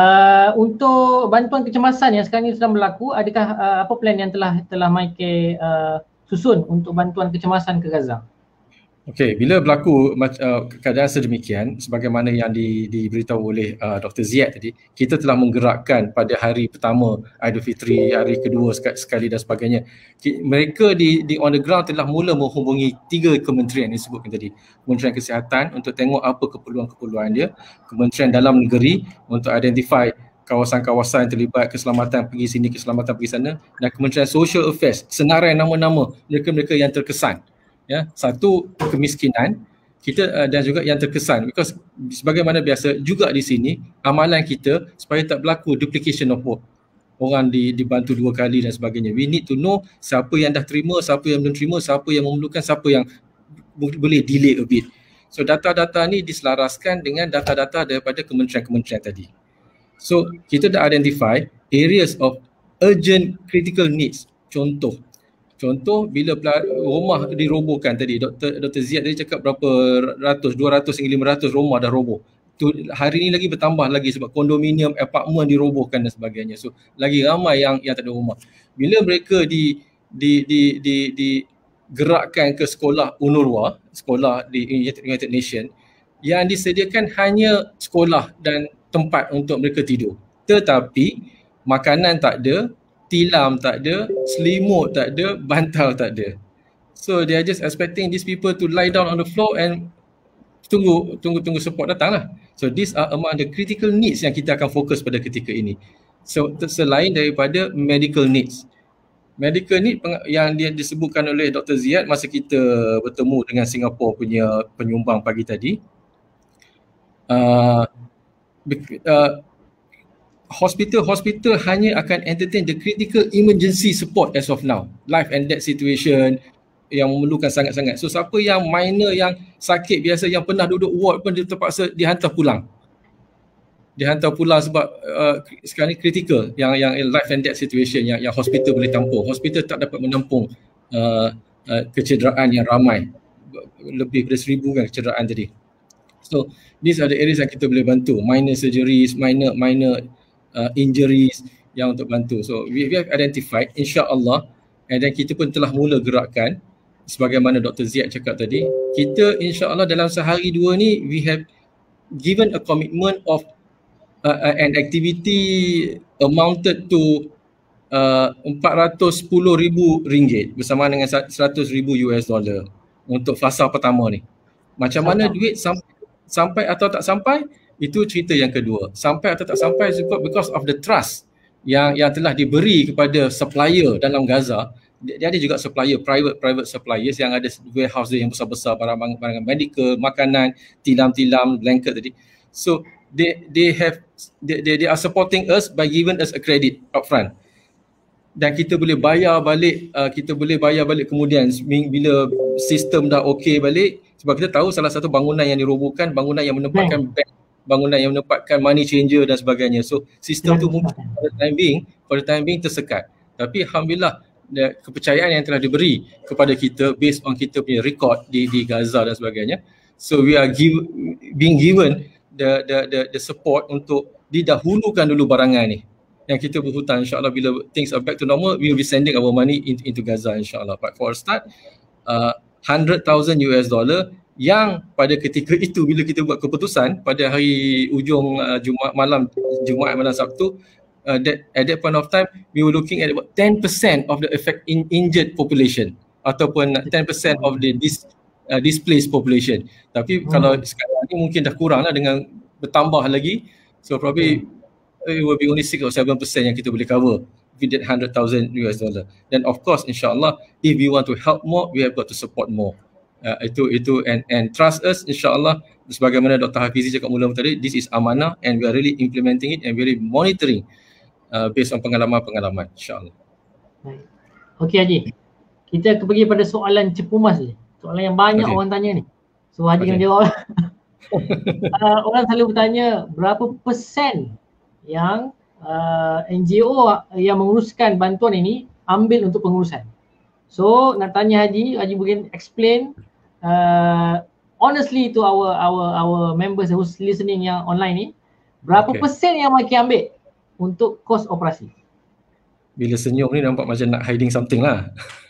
Untuk bantuan kecemasan yang sekarang ini sedang berlaku, adakah apa plan yang telah MyCare susun untuk bantuan kecemasan ke Gaza? Okey, bila berlaku keadaan sedemikian sebagaimana yang diberitahu oleh Dr. Ziad tadi, kita telah menggerakkan pada hari pertama Aidilfitri, hari kedua sekali dan sebagainya. Mereka di on the ground telah mula menghubungi 3 kementerian yang disebutkan tadi. Kementerian Kesihatan untuk tengok apa keperluan-keperluan dia, Kementerian Dalam Negeri untuk identify kawasan-kawasan yang terlibat, keselamatan pergi sini, keselamatan pergi sana, dan Kementerian Social Affairs, senarai nama-nama mereka-mereka yang terkesan. Ya, satu kemiskinan kita dan juga yang terkesan, because sebagaimana biasa juga di sini amalan kita supaya tak berlaku duplication of work, orang dibantu 2 kali dan sebagainya. We need to know siapa yang dah terima, siapa yang belum terima, siapa yang memerlukan, siapa yang boleh delay a bit. So data-data ni diselaraskan dengan data-data daripada kementerian-kementerian tadi. So kita dah identify areas of urgent critical needs. Contoh bila rumah dirobohkan tadi, Dr. Ziad tadi cakap berapa ratus, 200 hingga 500 rumah dah roboh. Hari ni lagi bertambah lagi sebab kondominium, apartmen dirobohkan dan sebagainya. So lagi ramai yang tak ada rumah. Bila mereka gerakkan ke sekolah UNRWA, sekolah di United Nations, yang disediakan hanya sekolah dan tempat untuk mereka tidur. Tetapi makanan tak ada, tilam tak ada, selimut tak ada, bantal tak ada. So they are just expecting these people to lie down on the floor and tunggu support datang lah. So these are among the critical needs yang kita akan fokus pada ketika ini. So selain daripada medical needs. Medical need yang dia disebutkan oleh Dr. Ziad masa kita bertemu dengan Singapura punya penyumbang pagi tadi. Hospital hanya akan entertain the critical emergency support as of now. Life and death situation yang memerlukan sangat-sangat. So siapa yang minor, yang sakit biasa, yang pernah duduk ward pun dia terpaksa dihantar pulang. Dihantar pulang sebab sekarang ni critical yang life and death situation yang hospital boleh tampung. Hospital tak dapat menampung kecederaan yang ramai. Lebih daripada 1,000 kan kecederaan tadi. So these are the areas yang kita boleh bantu. Minor surgeries, minor injuries yang untuk bantu. So we have identified insya-Allah, and then kita pun telah mula gerakkan sebagaimana Dr. Ziad cakap tadi. Kita insya-Allah dalam sehari dua ni we have given a commitment of an activity amounted to RM410,000 bersama dengan $100,000 untuk fasa pertama ni. Macam mana duit sampai atau tak sampai, itu cerita yang kedua. Sampai atau tak sampai because of the trust yang telah diberi kepada supplier dalam Gaza. Dia ada juga supplier, private suppliers yang ada warehouse yang besar-besar, barang-barang medical, makanan, tilam-tilam, blanket tadi. So they are supporting us by giving us a credit upfront. Dan kita boleh bayar balik kemudian bila sistem dah okey balik, sebab kita tahu salah satu bangunan yang dirobohkan, bangunan yang menempatkan bank, bangunan yang menempatkan money changer dan sebagainya. So sistem tu mungkin pada time being tersekat. Tapi alhamdulillah kepercayaan yang telah diberi kepada kita based on kita punya record di Gaza dan sebagainya. So we are being given the support untuk didahulukan dulu barangan ni yang kita berhutang. InsyaAllah bila things are back to normal, we will be sending our money into Gaza insyaAllah. But for a start, $100,000 yang pada ketika itu bila kita buat keputusan pada hari ujung Jumaat malam Sabtu, at that point of time we were looking at about 10% of the injured population ataupun 10% of the displaced population. Tapi kalau sekarang ni mungkin dah kurang lah dengan bertambah lagi. So probably it will be only 6 or 7% yang kita boleh cover with that $100,000. Then of course insyaAllah if we want to help more, we have got to support more. Itu and trust us insyaAllah. Sebagaimana Dr. Hafizi cakap mula tadi, this is amanah and we are really implementing it and really monitoring based on pengalaman insyaAllah. Okey Haji, kita pergi pada soalan cepumas ni. Soalan yang banyak orang tanya ni. So Haji kena jawab. Orang selalu bertanya berapa persen yang NGO yang menguruskan bantuan ini ambil untuk pengurusan. So nak tanya Haji mungkin explain honestly to our members who's listening yang online ni, berapa persen yang mereka ambil untuk kos operasi? Bila senyum ni nampak macam nak hiding something lah.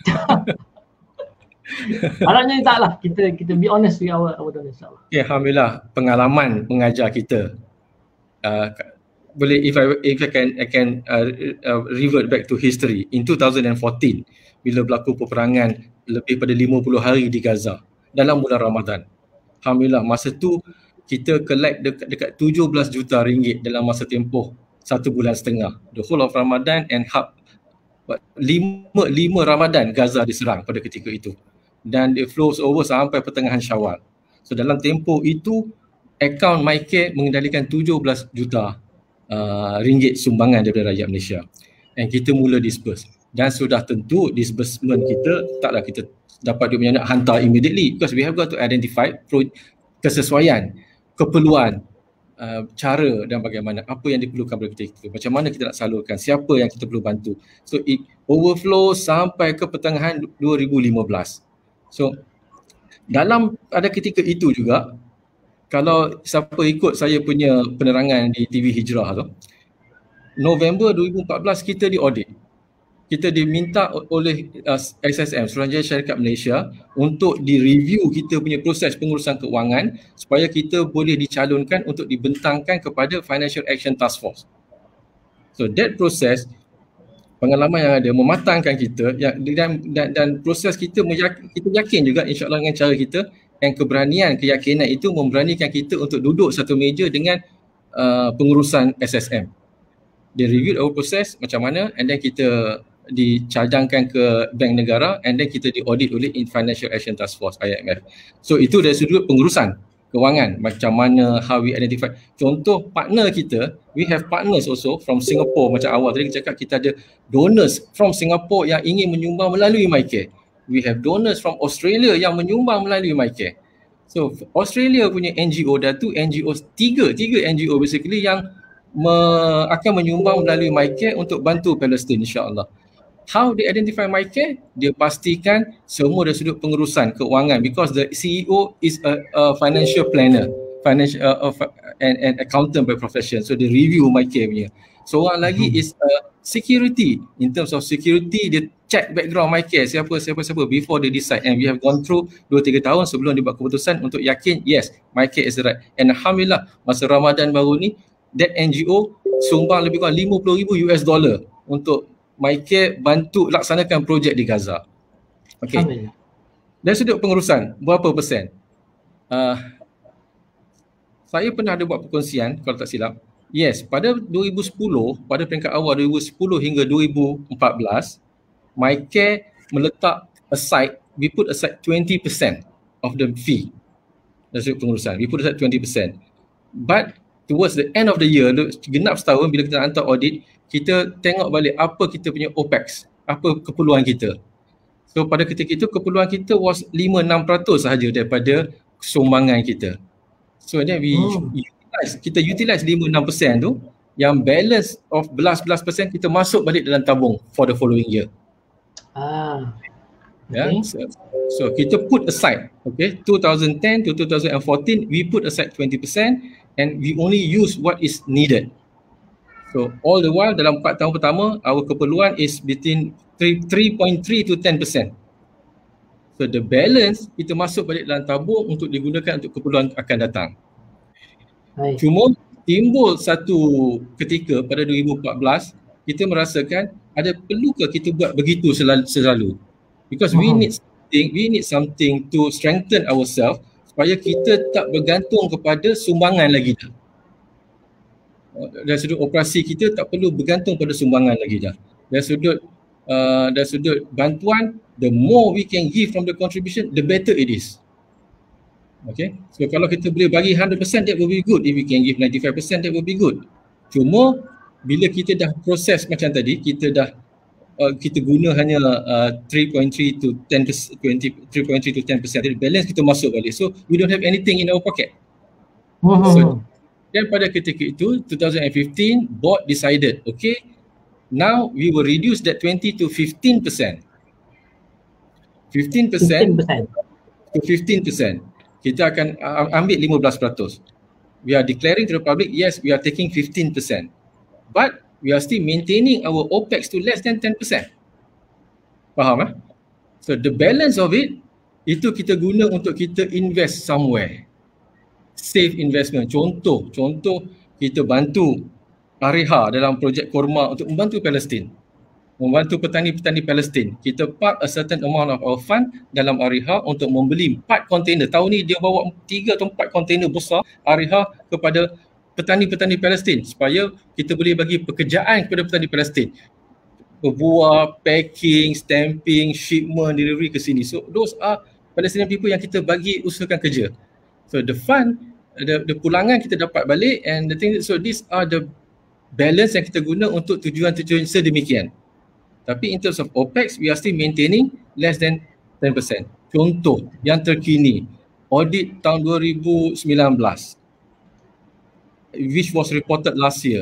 Harapnya tak lah, kita be honest with our donors insyaAllah. Okay, alhamdulillah pengalaman mengajar kita. Boleh if I can revert back to history. In 2014 bila berlaku peperangan lebih pada 50 hari di Gaza dalam bulan Ramadan. Alhamdulillah masa tu kita collect dekat 17 juta ringgit dalam masa tempoh 1 bulan setengah. The whole of Ramadan and 5 Ramadan Gaza diserang pada ketika itu. Dan it flows over sampai pertengahan Syawal. So dalam tempoh itu akaun MyCare mengendalikan 17 juta ringgit sumbangan daripada rakyat Malaysia. And kita mula disperse. Dan sudah tentu disbursement kita taklah kita dapat duit nak hantar immediately because we have got to identify kesesuaian, keperluan, cara dan bagaimana, apa yang diperlukan pada kita, macam mana kita nak salurkan, siapa yang kita perlu bantu. So it overflow sampai ke pertengahan 2015. So pada ketika itu juga, kalau siapa ikut saya punya penerangan di TV Hijrah tu, November 2014 kita di audit. kita diminta oleh SSM, Suruhanjaya Syarikat Malaysia, untuk direview kita punya proses pengurusan keuangan supaya kita boleh dicalonkan untuk dibentangkan kepada Financial Action Task Force. So that process, pengalaman yang ada mematangkan kita dan proses kita kita yakin juga insya-Allah dengan cara kita, dan keberanian, keyakinan itu memberanikan kita untuk duduk satu meja dengan pengurusan SSM. Dia review our process macam mana, and then kita dicadangkan ke Bank Negara, and then kita diaudit oleh Financial Action Task Force, IMF. So itu dari sudut pengurusan kewangan, macam mana, how we identify. Contoh partner kita, we have partners also from Singapore. Macam awal tadi kita cakap, kita ada donors from Singapore yang ingin menyumbang melalui MyCare. We have donors from Australia yang menyumbang melalui MyCare. So Australia punya NGO dah tu NGO, tiga NGO basically yang akan menyumbang melalui MyCare untuk bantu Palestin, insya-Allah. How they identify MyCare? Dia pastikan semua dari sudut pengurusan keuangan, because the CEO is a financial planner, and accountant by profession. So they review MyCare punya. Seorang lagi is security. In terms of security, dia check background MyCare, siapa before they decide. And we have gone through 2-3 tahun sebelum dia buat keputusan untuk yakin yes, MyCare is the right. And alhamdulillah, masa Ramadan baru ni, that NGO sumbang lebih kurang $50,000 untuk MyCare bantu laksanakan projek di Gaza. Okay. Dari sudut pengurusan, berapa persen? Saya pernah ada buat perkongsian, kalau tak silap. Yes, pada 2010, pada peringkat awal 2010 hingga 2014, MyCare meletak aside, we put aside 20% of the fee. Dari sudut pengurusan, we put aside 20%. But towards the end of the year, genap setahun bila kita hantar audit, kita tengok balik apa kita punya OPEX, apa keperluan kita. So pada ketika itu keperluan kita was 5-6% sahaja daripada sumbangan kita. So then kita utilize 5-6% tu, yang balance of belas persen kita masuk balik dalam tabung for the following year. So kita put aside, okay, 2010 to 2014 we put aside 20% and we only use what is needed. So all the while dalam 4 tahun pertama, our keperluan is between 3.3 to 10%. So the balance kita masuk balik dalam tabung untuk digunakan untuk keperluan akan datang. Cuma timbul satu ketika pada 2014, kita merasakan ada perlukah kita buat begitu selalu. Because we need something to strengthen ourselves supaya kita tak bergantung kepada sumbangan lagi dah. Dari sudut operasi kita tak perlu bergantung pada sumbangan lagi dah. Dari sudut bantuan, the more we can give from the contribution, the better it is. Okay, so kalau kita boleh bagi 100%, that will be good. If we can give 95%, that will be good. Cuma bila kita dah proses macam tadi, kita guna hanya 3.3 to 10%, 3.3 to 10%, balance kita masuk balik. So we don't have anything in our pocket. So dan pada ketika itu 2015, board decided, okay, now we will reduce that 20 to 15%. 15% to 15%. Kita akan ambil 15%. We are declaring to the public, yes, we are taking 15%. But we are still maintaining our OPEX to less than 10%. Faham? So the balance of it, itu kita guna untuk kita invest somewhere. Safe investment. Contoh kita bantu Ariha dalam projek Korma untuk membantu Palestin, membantu petani-petani Palestin. Kita park a certain amount of our fund dalam Ariha untuk membeli 4 kontainer. Tahun ni dia bawa 3 atau 4 kontainer besar Ariha kepada petani-petani Palestin supaya kita boleh bagi pekerjaan kepada petani Palestin. Buah, packing, stamping, shipment, delivery ke sini. So those are Palestinian people yang kita bagi usahakan kerja. So the fund, the pulangan kita dapat balik, and the thing, so these are the balance yang kita guna untuk tujuan-tujuan sedemikian. Tapi in terms of OPEX, we are still maintaining less than 10%. Contoh yang terkini, audit tahun 2019, which was reported last year.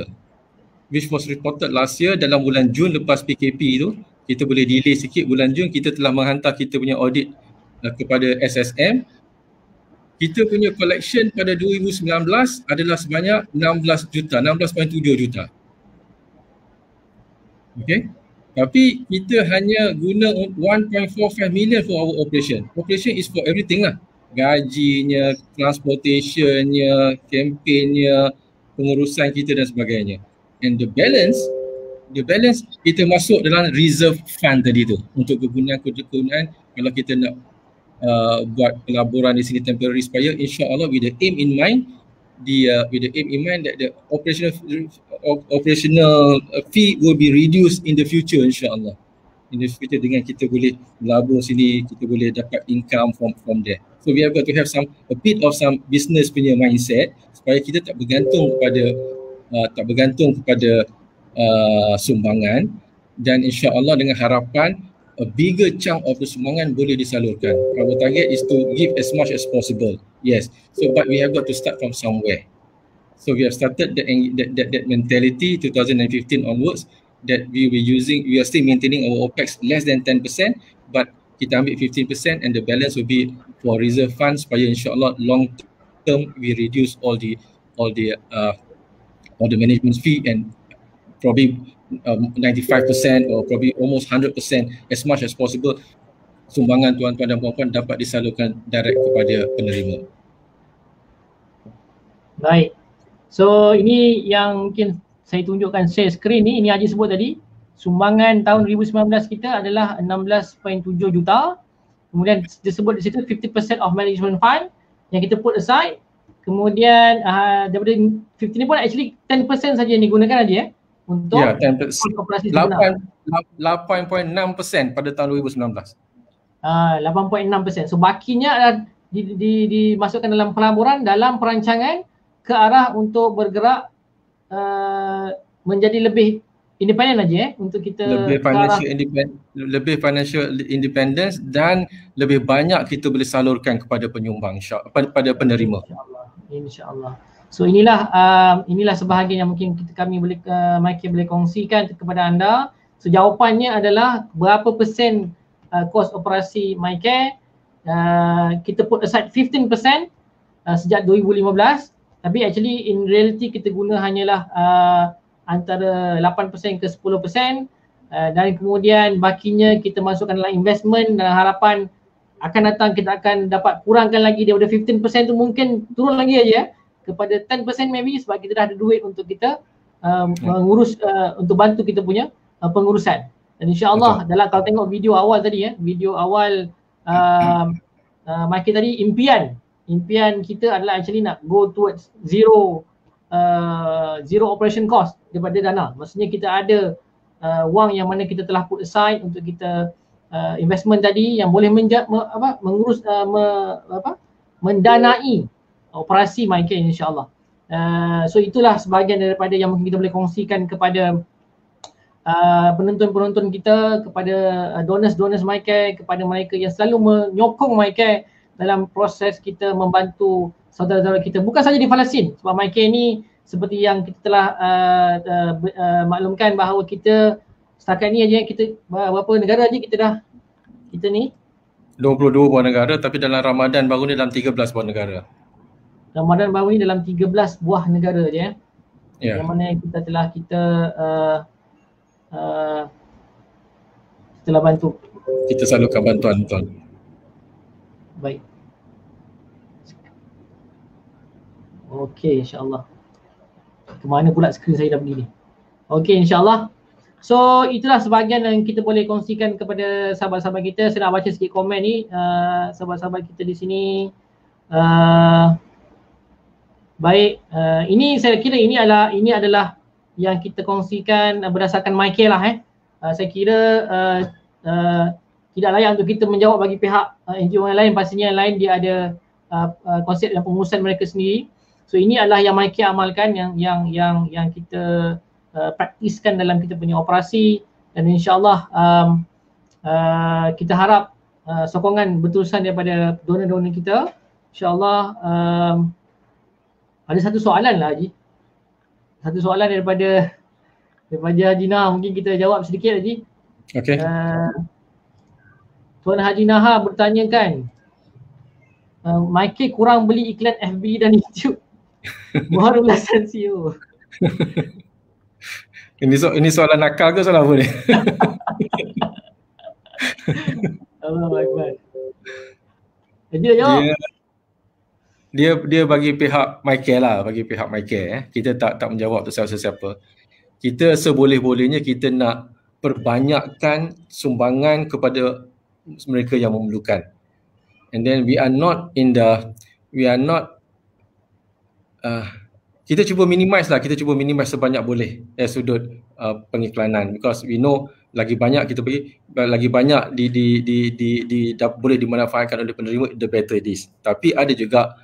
Dalam bulan Jun lepas PKP tu, kita boleh delay sikit bulan Jun, kita telah menghantar kita punya audit kepada SSM. Kita punya collection pada 2019 adalah sebanyak 16.7 juta. Okay. Tapi kita hanya guna 1.45 million for our operation. Operation is for everything lah. Gajinya, transportationnya, kempennya, pengurusan kita dan sebagainya. And the balance kita masuk dalam reserve fund tadi tu untuk kegunaan kalau kita nak buat pelaburan di sini temporary supaya insya-Allah with the aim in mind that the operational fee will be reduced in the future insya-Allah. In the future dengan kita boleh melabur sini, kita boleh dapat income from there. So we have got to have a bit of some business punya mindset supaya kita tak bergantung kepada sumbangan, dan insya-Allah dengan harapan a bigger chunk of the sumbangan boleh disalurkan. Our target is to give as much as possible. Yes. So but we have got to start from somewhere. So we have started that mentality 2015 onwards that we are still maintaining our OPEX less than 10%, but kita ambil 15% and the balance will be for reserve funds supaya insya-Allah long term we reduce all the management fee and probably 95% or probably almost 100% as much as possible sumbangan tuan-tuan dan puan-puan dapat disalurkan direct kepada penerima. Baik. So ini yang mungkin saya tunjukkan share screen ni, ini Haji sebut tadi. Sumbangan tahun 2019 kita adalah 16.7 juta. Kemudian disebut di situ 50% of management fund yang kita put aside. Kemudian daripada 50 ni pun actually 10% saja yang digunakan Haji untuk operasi sebenar. 8.6% pada tahun 2019. 8.6%. So bakinya adalah dimasukkan dalam pelaburan dalam perancangan ke arah untuk bergerak menjadi lebih independen aja untuk kita lebih financial independence dan lebih banyak kita boleh salurkan kepada penyumbang pada penerima. InsyaAllah. So inilah sebahagian yang mungkin kami boleh Mikey boleh kongsikan kepada anda. So jawapannya adalah berapa persen kos operasi Mikey? Kita put aside 15% sejak 2015. Tapi actually in reality kita guna hanyalah antara 8% ke 10%, dan kemudian bakinya kita masukkan dalam investment dan harapan akan datang kita akan dapat kurangkan lagi daripada 15% tu, mungkin turun lagi aja kepada 10% maybe, sebab kita dah ada duit untuk kita mengurus untuk bantu kita punya pengurusan. Dan insya-Allah dalam kalau tengok video awal tadi video awal Mikey tadi, impian kita adalah actually nak go towards zero operation cost daripada dana. Maksudnya kita ada wang yang mana kita telah put aside untuk kita investment tadi yang boleh mengurus mendanai operasi Mikey insya-Allah. So itulah sebahagian daripada yang mungkin kita boleh kongsikan kepada penonton-penonton kita, kepada donors Mikey, kepada mereka yang selalu menyokong Mikey dalam proses kita membantu saudara-saudara kita, bukan saja di Palestin. Sebab Mikey ni seperti yang kita telah maklumkan bahawa kita setakat ni aja kita berapa negara aja kita ni 22 buah negara, tapi dalam Ramadan baru ni dalam 13 buah negara. Ramadan baru ni dalam 13 buah negara je Yeah. Yang mana kita telah bantu. Kita salurkan bantuan tuan. Baik. Okey, insya-Allah. Kemana pula skrin saya dah pergi ni? Okey, insya-Allah. So itulah sebahagian yang kita boleh kongsikan kepada sahabat-sahabat kita. Saya nak baca sikit komen ni, sahabat-sahabat kita di sini. Baik, ini saya kira ini adalah yang kita kongsikan berdasarkan Mikey lah. Saya kira tidak layak untuk kita menjawab bagi pihak NGO yang lain. Pastinya yang lain dia ada konsep dan pengurusan mereka sendiri. So ini adalah yang Mikey amalkan, yang kita praktiskan dalam kita punya operasi, dan insya-Allah kita harap sokongan berterusan daripada donor-donor kita. InsyaAllah ada satu soalan lah Haji. Satu soalan daripada Haji Naha, mungkin kita jawab sedikit Haji. Okey. Tuan Haji Naha bertanyakan, Mikey kurang beli iklan FB dan YouTube. Baru belasan CEO. Ini soalan nakal ke soalan apa ni? Akbar. Dia jawab. Dia bagi pihak Michael lah, bagi pihak Michael. Kita tak menjawab tu siapa-siapa. Kita seboleh-bolehnya kita nak perbanyakkan sumbangan kepada mereka yang memerlukan. And then we are not kita cuba minimize sebanyak boleh dari sudut pengiklanan, because we know lagi banyak kita bagi, lagi banyak boleh dimanfaatkan oleh penerima, the better it is. Tapi ada juga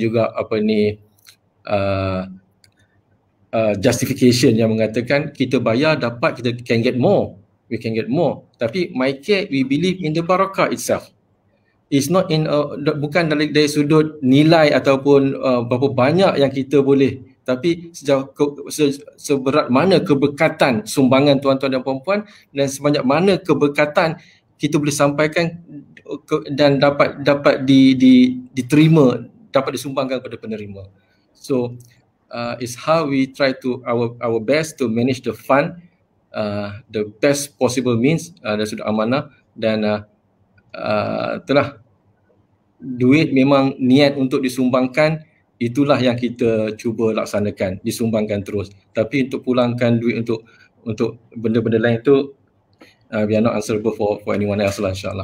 justification yang mengatakan kita bayar dapat, kita can get more, we can get more. Tapi MyCare, we believe in the barakah itself. It's not bukan dari sudut nilai ataupun berapa banyak yang kita boleh, tapi seberat mana keberkatan sumbangan tuan-tuan dan puan-puan, dan sebanyak mana keberkatan kita boleh sampaikan dan dapat diterima, dapat disumbangkan kepada penerima. So is how we try to our best to manage the fund the best possible means dari sudut amanah, dan telah duit memang niat untuk disumbangkan, itulah yang kita cuba laksanakan, disumbangkan terus. Tapi untuk pulangkan duit untuk benda-benda lain tu we are not answerable for anyone else lah, insyaAllah.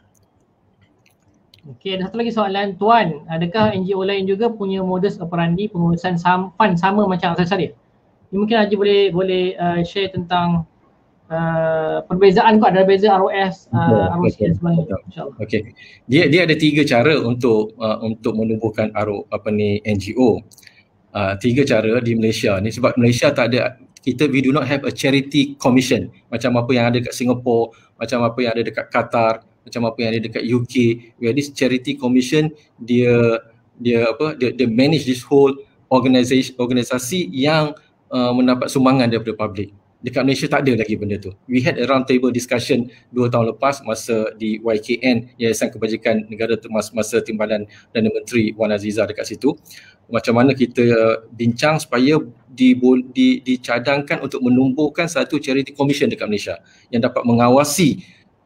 Okey, ada satu lagi soalan Tuan, adakah NGO lain juga punya modus operandi pengurusan fund sama macam Aksar Sharif? Mungkin Haji boleh share tentang perbezaan kot, ada beza ROS, ROC dan sebagainya, insyaAllah. Okey. Dia ada 3 cara untuk menubuhkan NGO. 3 cara di Malaysia ni, sebab Malaysia tak ada, we do not have a charity commission macam apa yang ada dekat Singapore, macam apa yang ada dekat Qatar, macam apa yang ada dekat UK. We have this charity commission, dia manage this whole organisasi yang mendapat sumbangan daripada public. Dekat Malaysia tak ada lagi benda tu. We had a round table discussion 2 tahun lepas masa di YKN, Yayasan Kebajikan Negara, masa Timbalan Perdana Menteri Wan Azizah dekat situ. Macam mana kita bincang supaya dicadangkan untuk menumbuhkan satu charity commission dekat Malaysia yang dapat mengawasi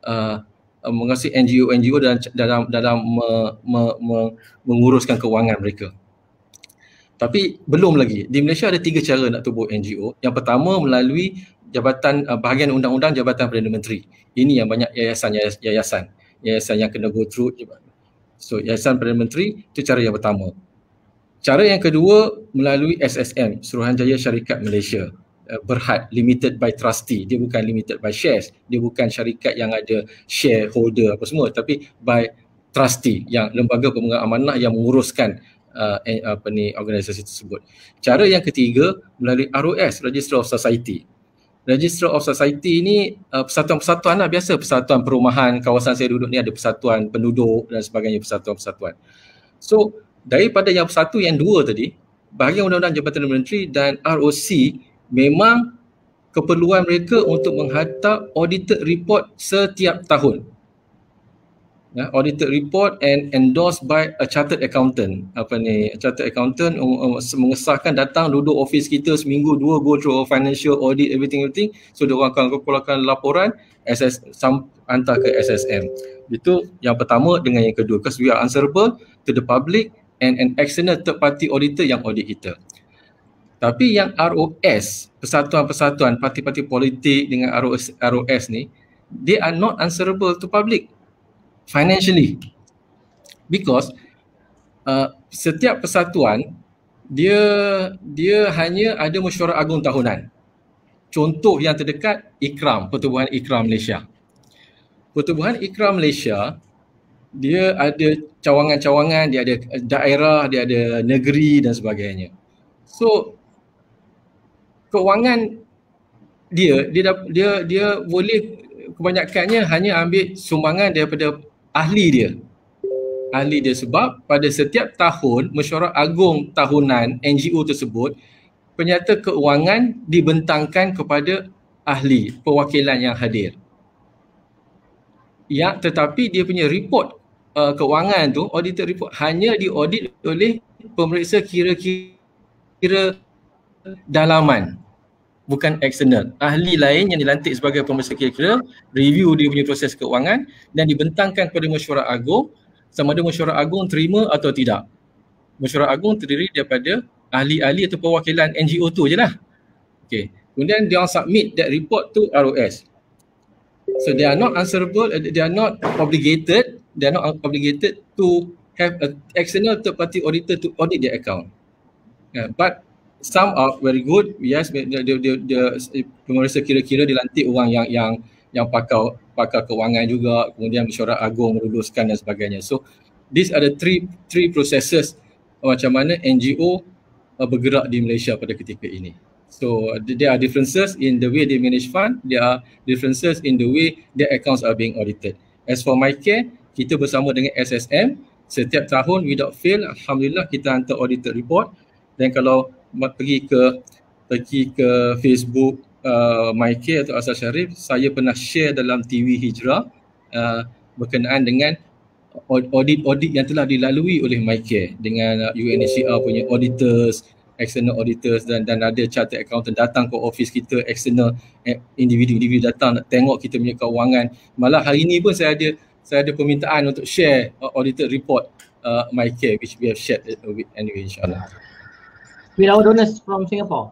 NGO dalam menguruskan kewangan mereka. Tapi belum lagi. Di Malaysia ada 3 cara nak tubuh NGO. Yang pertama melalui jabatan bahagian undang-undang Jabatan Perdana Menteri. Ini yang banyak yayasan yang kena go through. So Yayasan Perdana Menteri itu cara yang pertama. Cara yang kedua melalui SSM, Suruhanjaya Syarikat Malaysia Berhad, limited by trustee. Dia bukan limited by shares. Dia bukan syarikat yang ada shareholder apa semua, tapi by trustee, yang lembaga pemegang amanah yang menguruskan organisasi tersebut. Cara yang ketiga melalui ROS, Register of Society. Register of Society ni persatuan-persatuan lah, biasa persatuan perumahan, kawasan saya duduk ni ada persatuan penduduk dan sebagainya, persatuan-persatuan. So daripada yang satu, yang dua tadi, bahagian undang-undang Jabatan Menteri dan ROC memang keperluan mereka untuk menghantar audited report setiap tahun. Audited report and endorsed by a chartered accountant. Chartered accountant mengesahkan, datang duduk office kita seminggu 2, go through financial audit, everything. So dia orang akan keluarkan laporan, hantar ke SSM. Itu yang pertama dengan yang kedua, because we are answerable to the public and an external third party auditor yang audit kita. Tapi yang ROS, persatuan-persatuan, parti-parti politik dengan ROS ni, they are not answerable to public financially, because setiap persatuan dia hanya ada mesyuarat agung tahunan. Contoh yang terdekat, IKRAM, Pertubuhan IKRAM Malaysia. Pertubuhan IKRAM Malaysia dia ada cawangan-cawangan, dia ada daerah, dia ada negeri dan sebagainya. So kewangan dia boleh kebanyakannya hanya ambil sumbangan daripada ahli dia, sebab pada setiap tahun mesyuarat agung tahunan NGO tersebut, penyata keuangan dibentangkan kepada ahli perwakilan yang hadir. Tetapi dia punya report keuangan tu, audited report, hanya diaudit oleh pemeriksa kira-kira dalaman. bukan eksternal. Ahli lain yang dilantik sebagai pemeriksa kira-kira, review dia punya proses keuangan dan dibentangkan kepada mesyuarat agung, sama ada mesyuarat agung terima atau tidak. Mesyuarat agung terdiri daripada ahli-ahli atau perwakilan NGO tu je lah. Okay. Kemudian dia submit that report to ROS. So they are not answerable, they are not obligated to have an external third party auditor to audit their account. But some are very good. Yes, dia pemeriksa kira-kira dilantik orang yang pakar keuangan juga, kemudian mesyuarat agung meluluskan dan sebagainya. So these are the three processes macam mana NGO bergerak di Malaysia pada ketika ini. So there are differences in the way they manage fund, there are differences in the way their accounts are being audited. As for MyCare, kita bersama dengan SSM setiap tahun without fail, alhamdulillah kita hantar audited report. Dan kalau pergi ke Facebook MyCare atau Asal Sharif, saya pernah share dalam TV Hijrah berkenaan dengan audit yang telah dilalui oleh MyCare dengan UNHCR punya auditors, external auditors dan ada chartered accountant datang ke office kita, external individu datang nak tengok kita punya keuangan. Malah hari ini pun saya ada permintaan untuk share audited report MyCare which we have shared anyway, insyaAllah. With our donors from Singapore?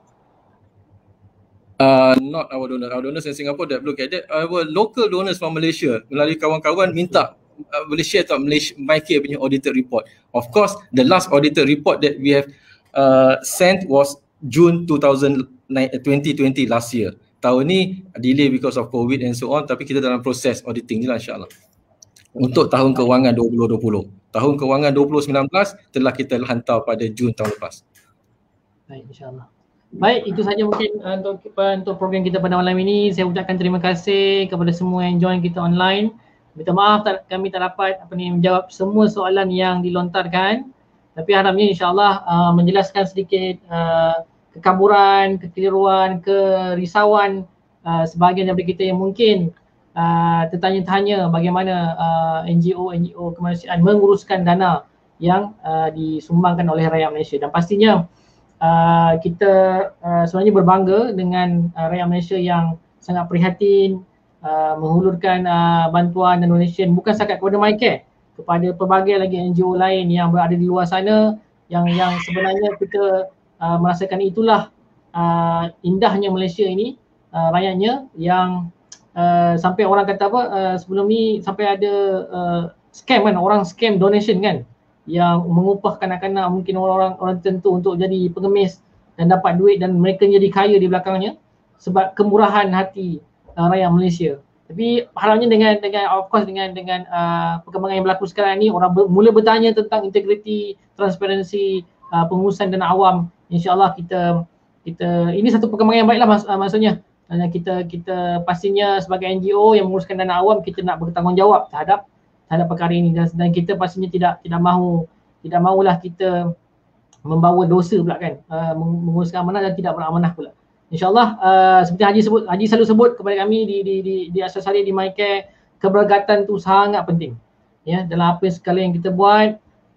Not our donors. Our donors in Singapore that look at that. Our local donors from Malaysia melalui kawan-kawan minta boleh share tak MyCare punya audited report. Of course, the last audited report that we have sent was June 2020 last year. Tahun ni delay because of COVID and so on, tapi kita dalam proses auditing je lah, insyaAllah. Untuk tahun kewangan 2020. Tahun kewangan 2019 telah kita hantar pada Jun tahun lepas. Baik, insyaAllah. Baik, itu saja mungkin untuk program kita pada malam ini. Saya ucapkan terima kasih kepada semua yang join kita online. Minta maaf kami tak dapat menjawab semua soalan yang dilontarkan. Tapi harapnya insyaAllah menjelaskan sedikit kekaburan, kekeliruan, kerisauan sebahagian daripada kita yang mungkin tertanya-tanya bagaimana NGO kemanusiaan menguruskan dana yang disumbangkan oleh rakyat Malaysia. Dan pastinya kita sebenarnya berbangga dengan rakyat Malaysia yang sangat prihatin menghulurkan bantuan dan donation bukan setakat kepada MyCare, kepada pelbagai lagi NGO lain yang berada di luar sana yang sebenarnya kita merasakan itulah indahnya Malaysia ini, rakyatnya yang sampai orang kata apa sebelum ni sampai ada scam kan, orang scam donation kan, yang mengupah kanak-kanak mungkin orang tertentu untuk jadi pengemis dan dapat duit dan mereka jadi kaya di belakangnya sebab kemurahan hati rakyat Malaysia. Tapi harapnya dengan of course dengan perkembangan yang berlaku sekarang ni, orang mula bertanya tentang integriti, transparansi pengurusan dana awam. InsyaAllah kita ini satu perkembangan yang baiklah maksudnya. Kita pastinya sebagai NGO yang menguruskan dana awam, kita nak bertanggungjawab terhadap perkara ini dan kita pastinya tidak mahulah kita membawa dosa pula kan, menguruskan amanah dan tidak beramanah pula. InsyaAllah seperti Haji selalu sebut kepada kami di Asal Sharif, di MyCare, keberkatan tu sangat penting. Ya, dalam apa sekali yang kita buat,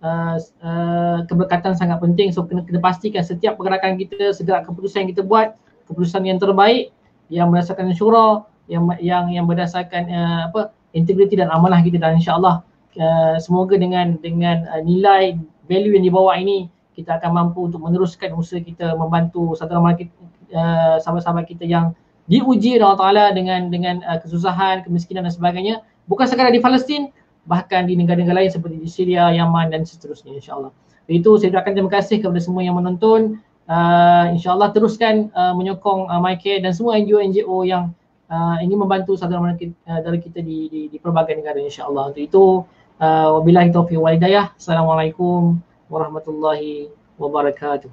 keberkatan sangat penting. So kena pastikan setiap pergerakan kita, segala keputusan yang kita buat, keputusan yang terbaik, yang berdasarkan syura, yang berdasarkan integriti dan amanah kita. Dan insyaAllah semoga dengan nilai value yang dibawa ini, kita akan mampu untuk meneruskan usaha kita membantu sahabat-sahabat kita yang diuji oleh Allah Ta'ala dengan kesusahan, kemiskinan dan sebagainya, bukan sekadar di Palestin, bahkan di negara-negara lain seperti di Syria, Yaman dan seterusnya, insyaAllah. Itu saya ucapkan terima kasih kepada semua yang menonton. InsyaAllah teruskan menyokong MyCare dan semua NGO yang ingin membantu saudara dari kita di pelbagai negara, insyaAllah. Untuk itu wabillahi taufiq wal hidayah. Assalamualaikum warahmatullahi wabarakatuh.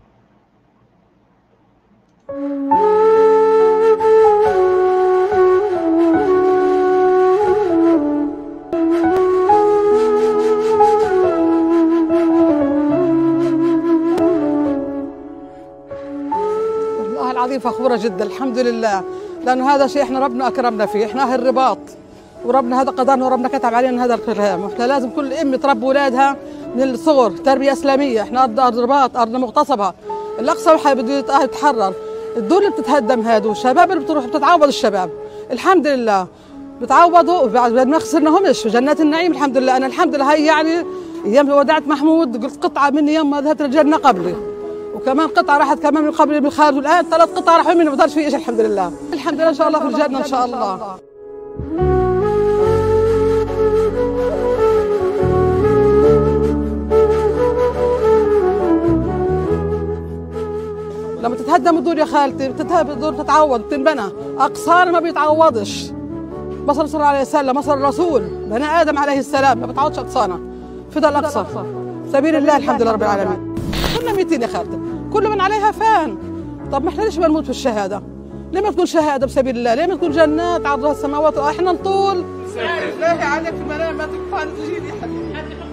والله العظيم فخورة جدا، الحمد لله، لأنه هذا شيء احنا ربنا أكرمنا فيه، احنا أهل الرباط وربنا هذا قدرنا وربنا كتب علينا هذا الكلام، واحنا لازم كل أم تربي أولادها من الصغر تربية إسلامية. احنا أرض رباط، أرض مغتصبة، الأقصى بده يتحرر. الدول اللي بتتهدم هادو الشباب اللي بتروح بتتعوض الشباب الحمد لله بتعوضوا بعد ما خسرناهمش في جنات النعيم الحمد لله. انا الحمد لله هي يعني ايام ودعت محمود قلت قطعه مني يوم ما ذهبت الجنه قبلي وكمان قطعه راحت كمان من قبلي بالخارج والان 3 قطع راحوا مني ما ضلش في شيء الحمد لله. الحمد لله ان شاء الله في الجنه ان شاء الله. لما تتهدم الدور يا خالتي الدور تتعوض تنبنى. اقصانا ما بيتعوضش. مصر صلى الله عليه وسلم مصر الرسول بني ادم عليه السلام ما بتعوضش اقصانا. فدا الاقصى سبيل الله الحمد لله رب العالمين. كلنا ميتين يا خالتي كل من عليها فان. طب ما احنا ليش بنموت في الشهاده؟ ليه ما تكون شهاده بسبيل الله؟ ليه ما تكون جنات عرضها السماوات احنا نطول؟ ليه عليك في المنام ما تقطعني تجيني يا حبيبي.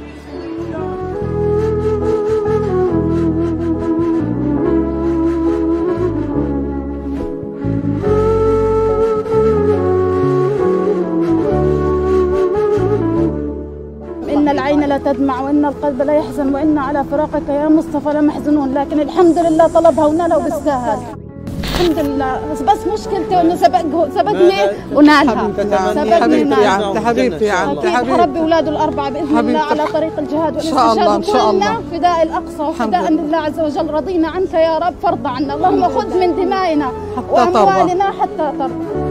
إن العين لا تدمع وإن القلب لا يحزن وإن على فراقك يا مصطفى لمحزنون لكن الحمد لله طلبها ونالها وبالسهل الحمد لله. بس مشكلته إنه سبقني ونالها سبقني ونالها. حبيبتي يا عم أكيد حربي أولاده الأربعة بإذن الله على طريق الجهاد والاستشهاد وكلنا فداء الأقصى وفداء لله عز وجل. رضينا عنك يا رب فارض عنا اللهم خذ من دمائنا وأموالنا حتى ترضى.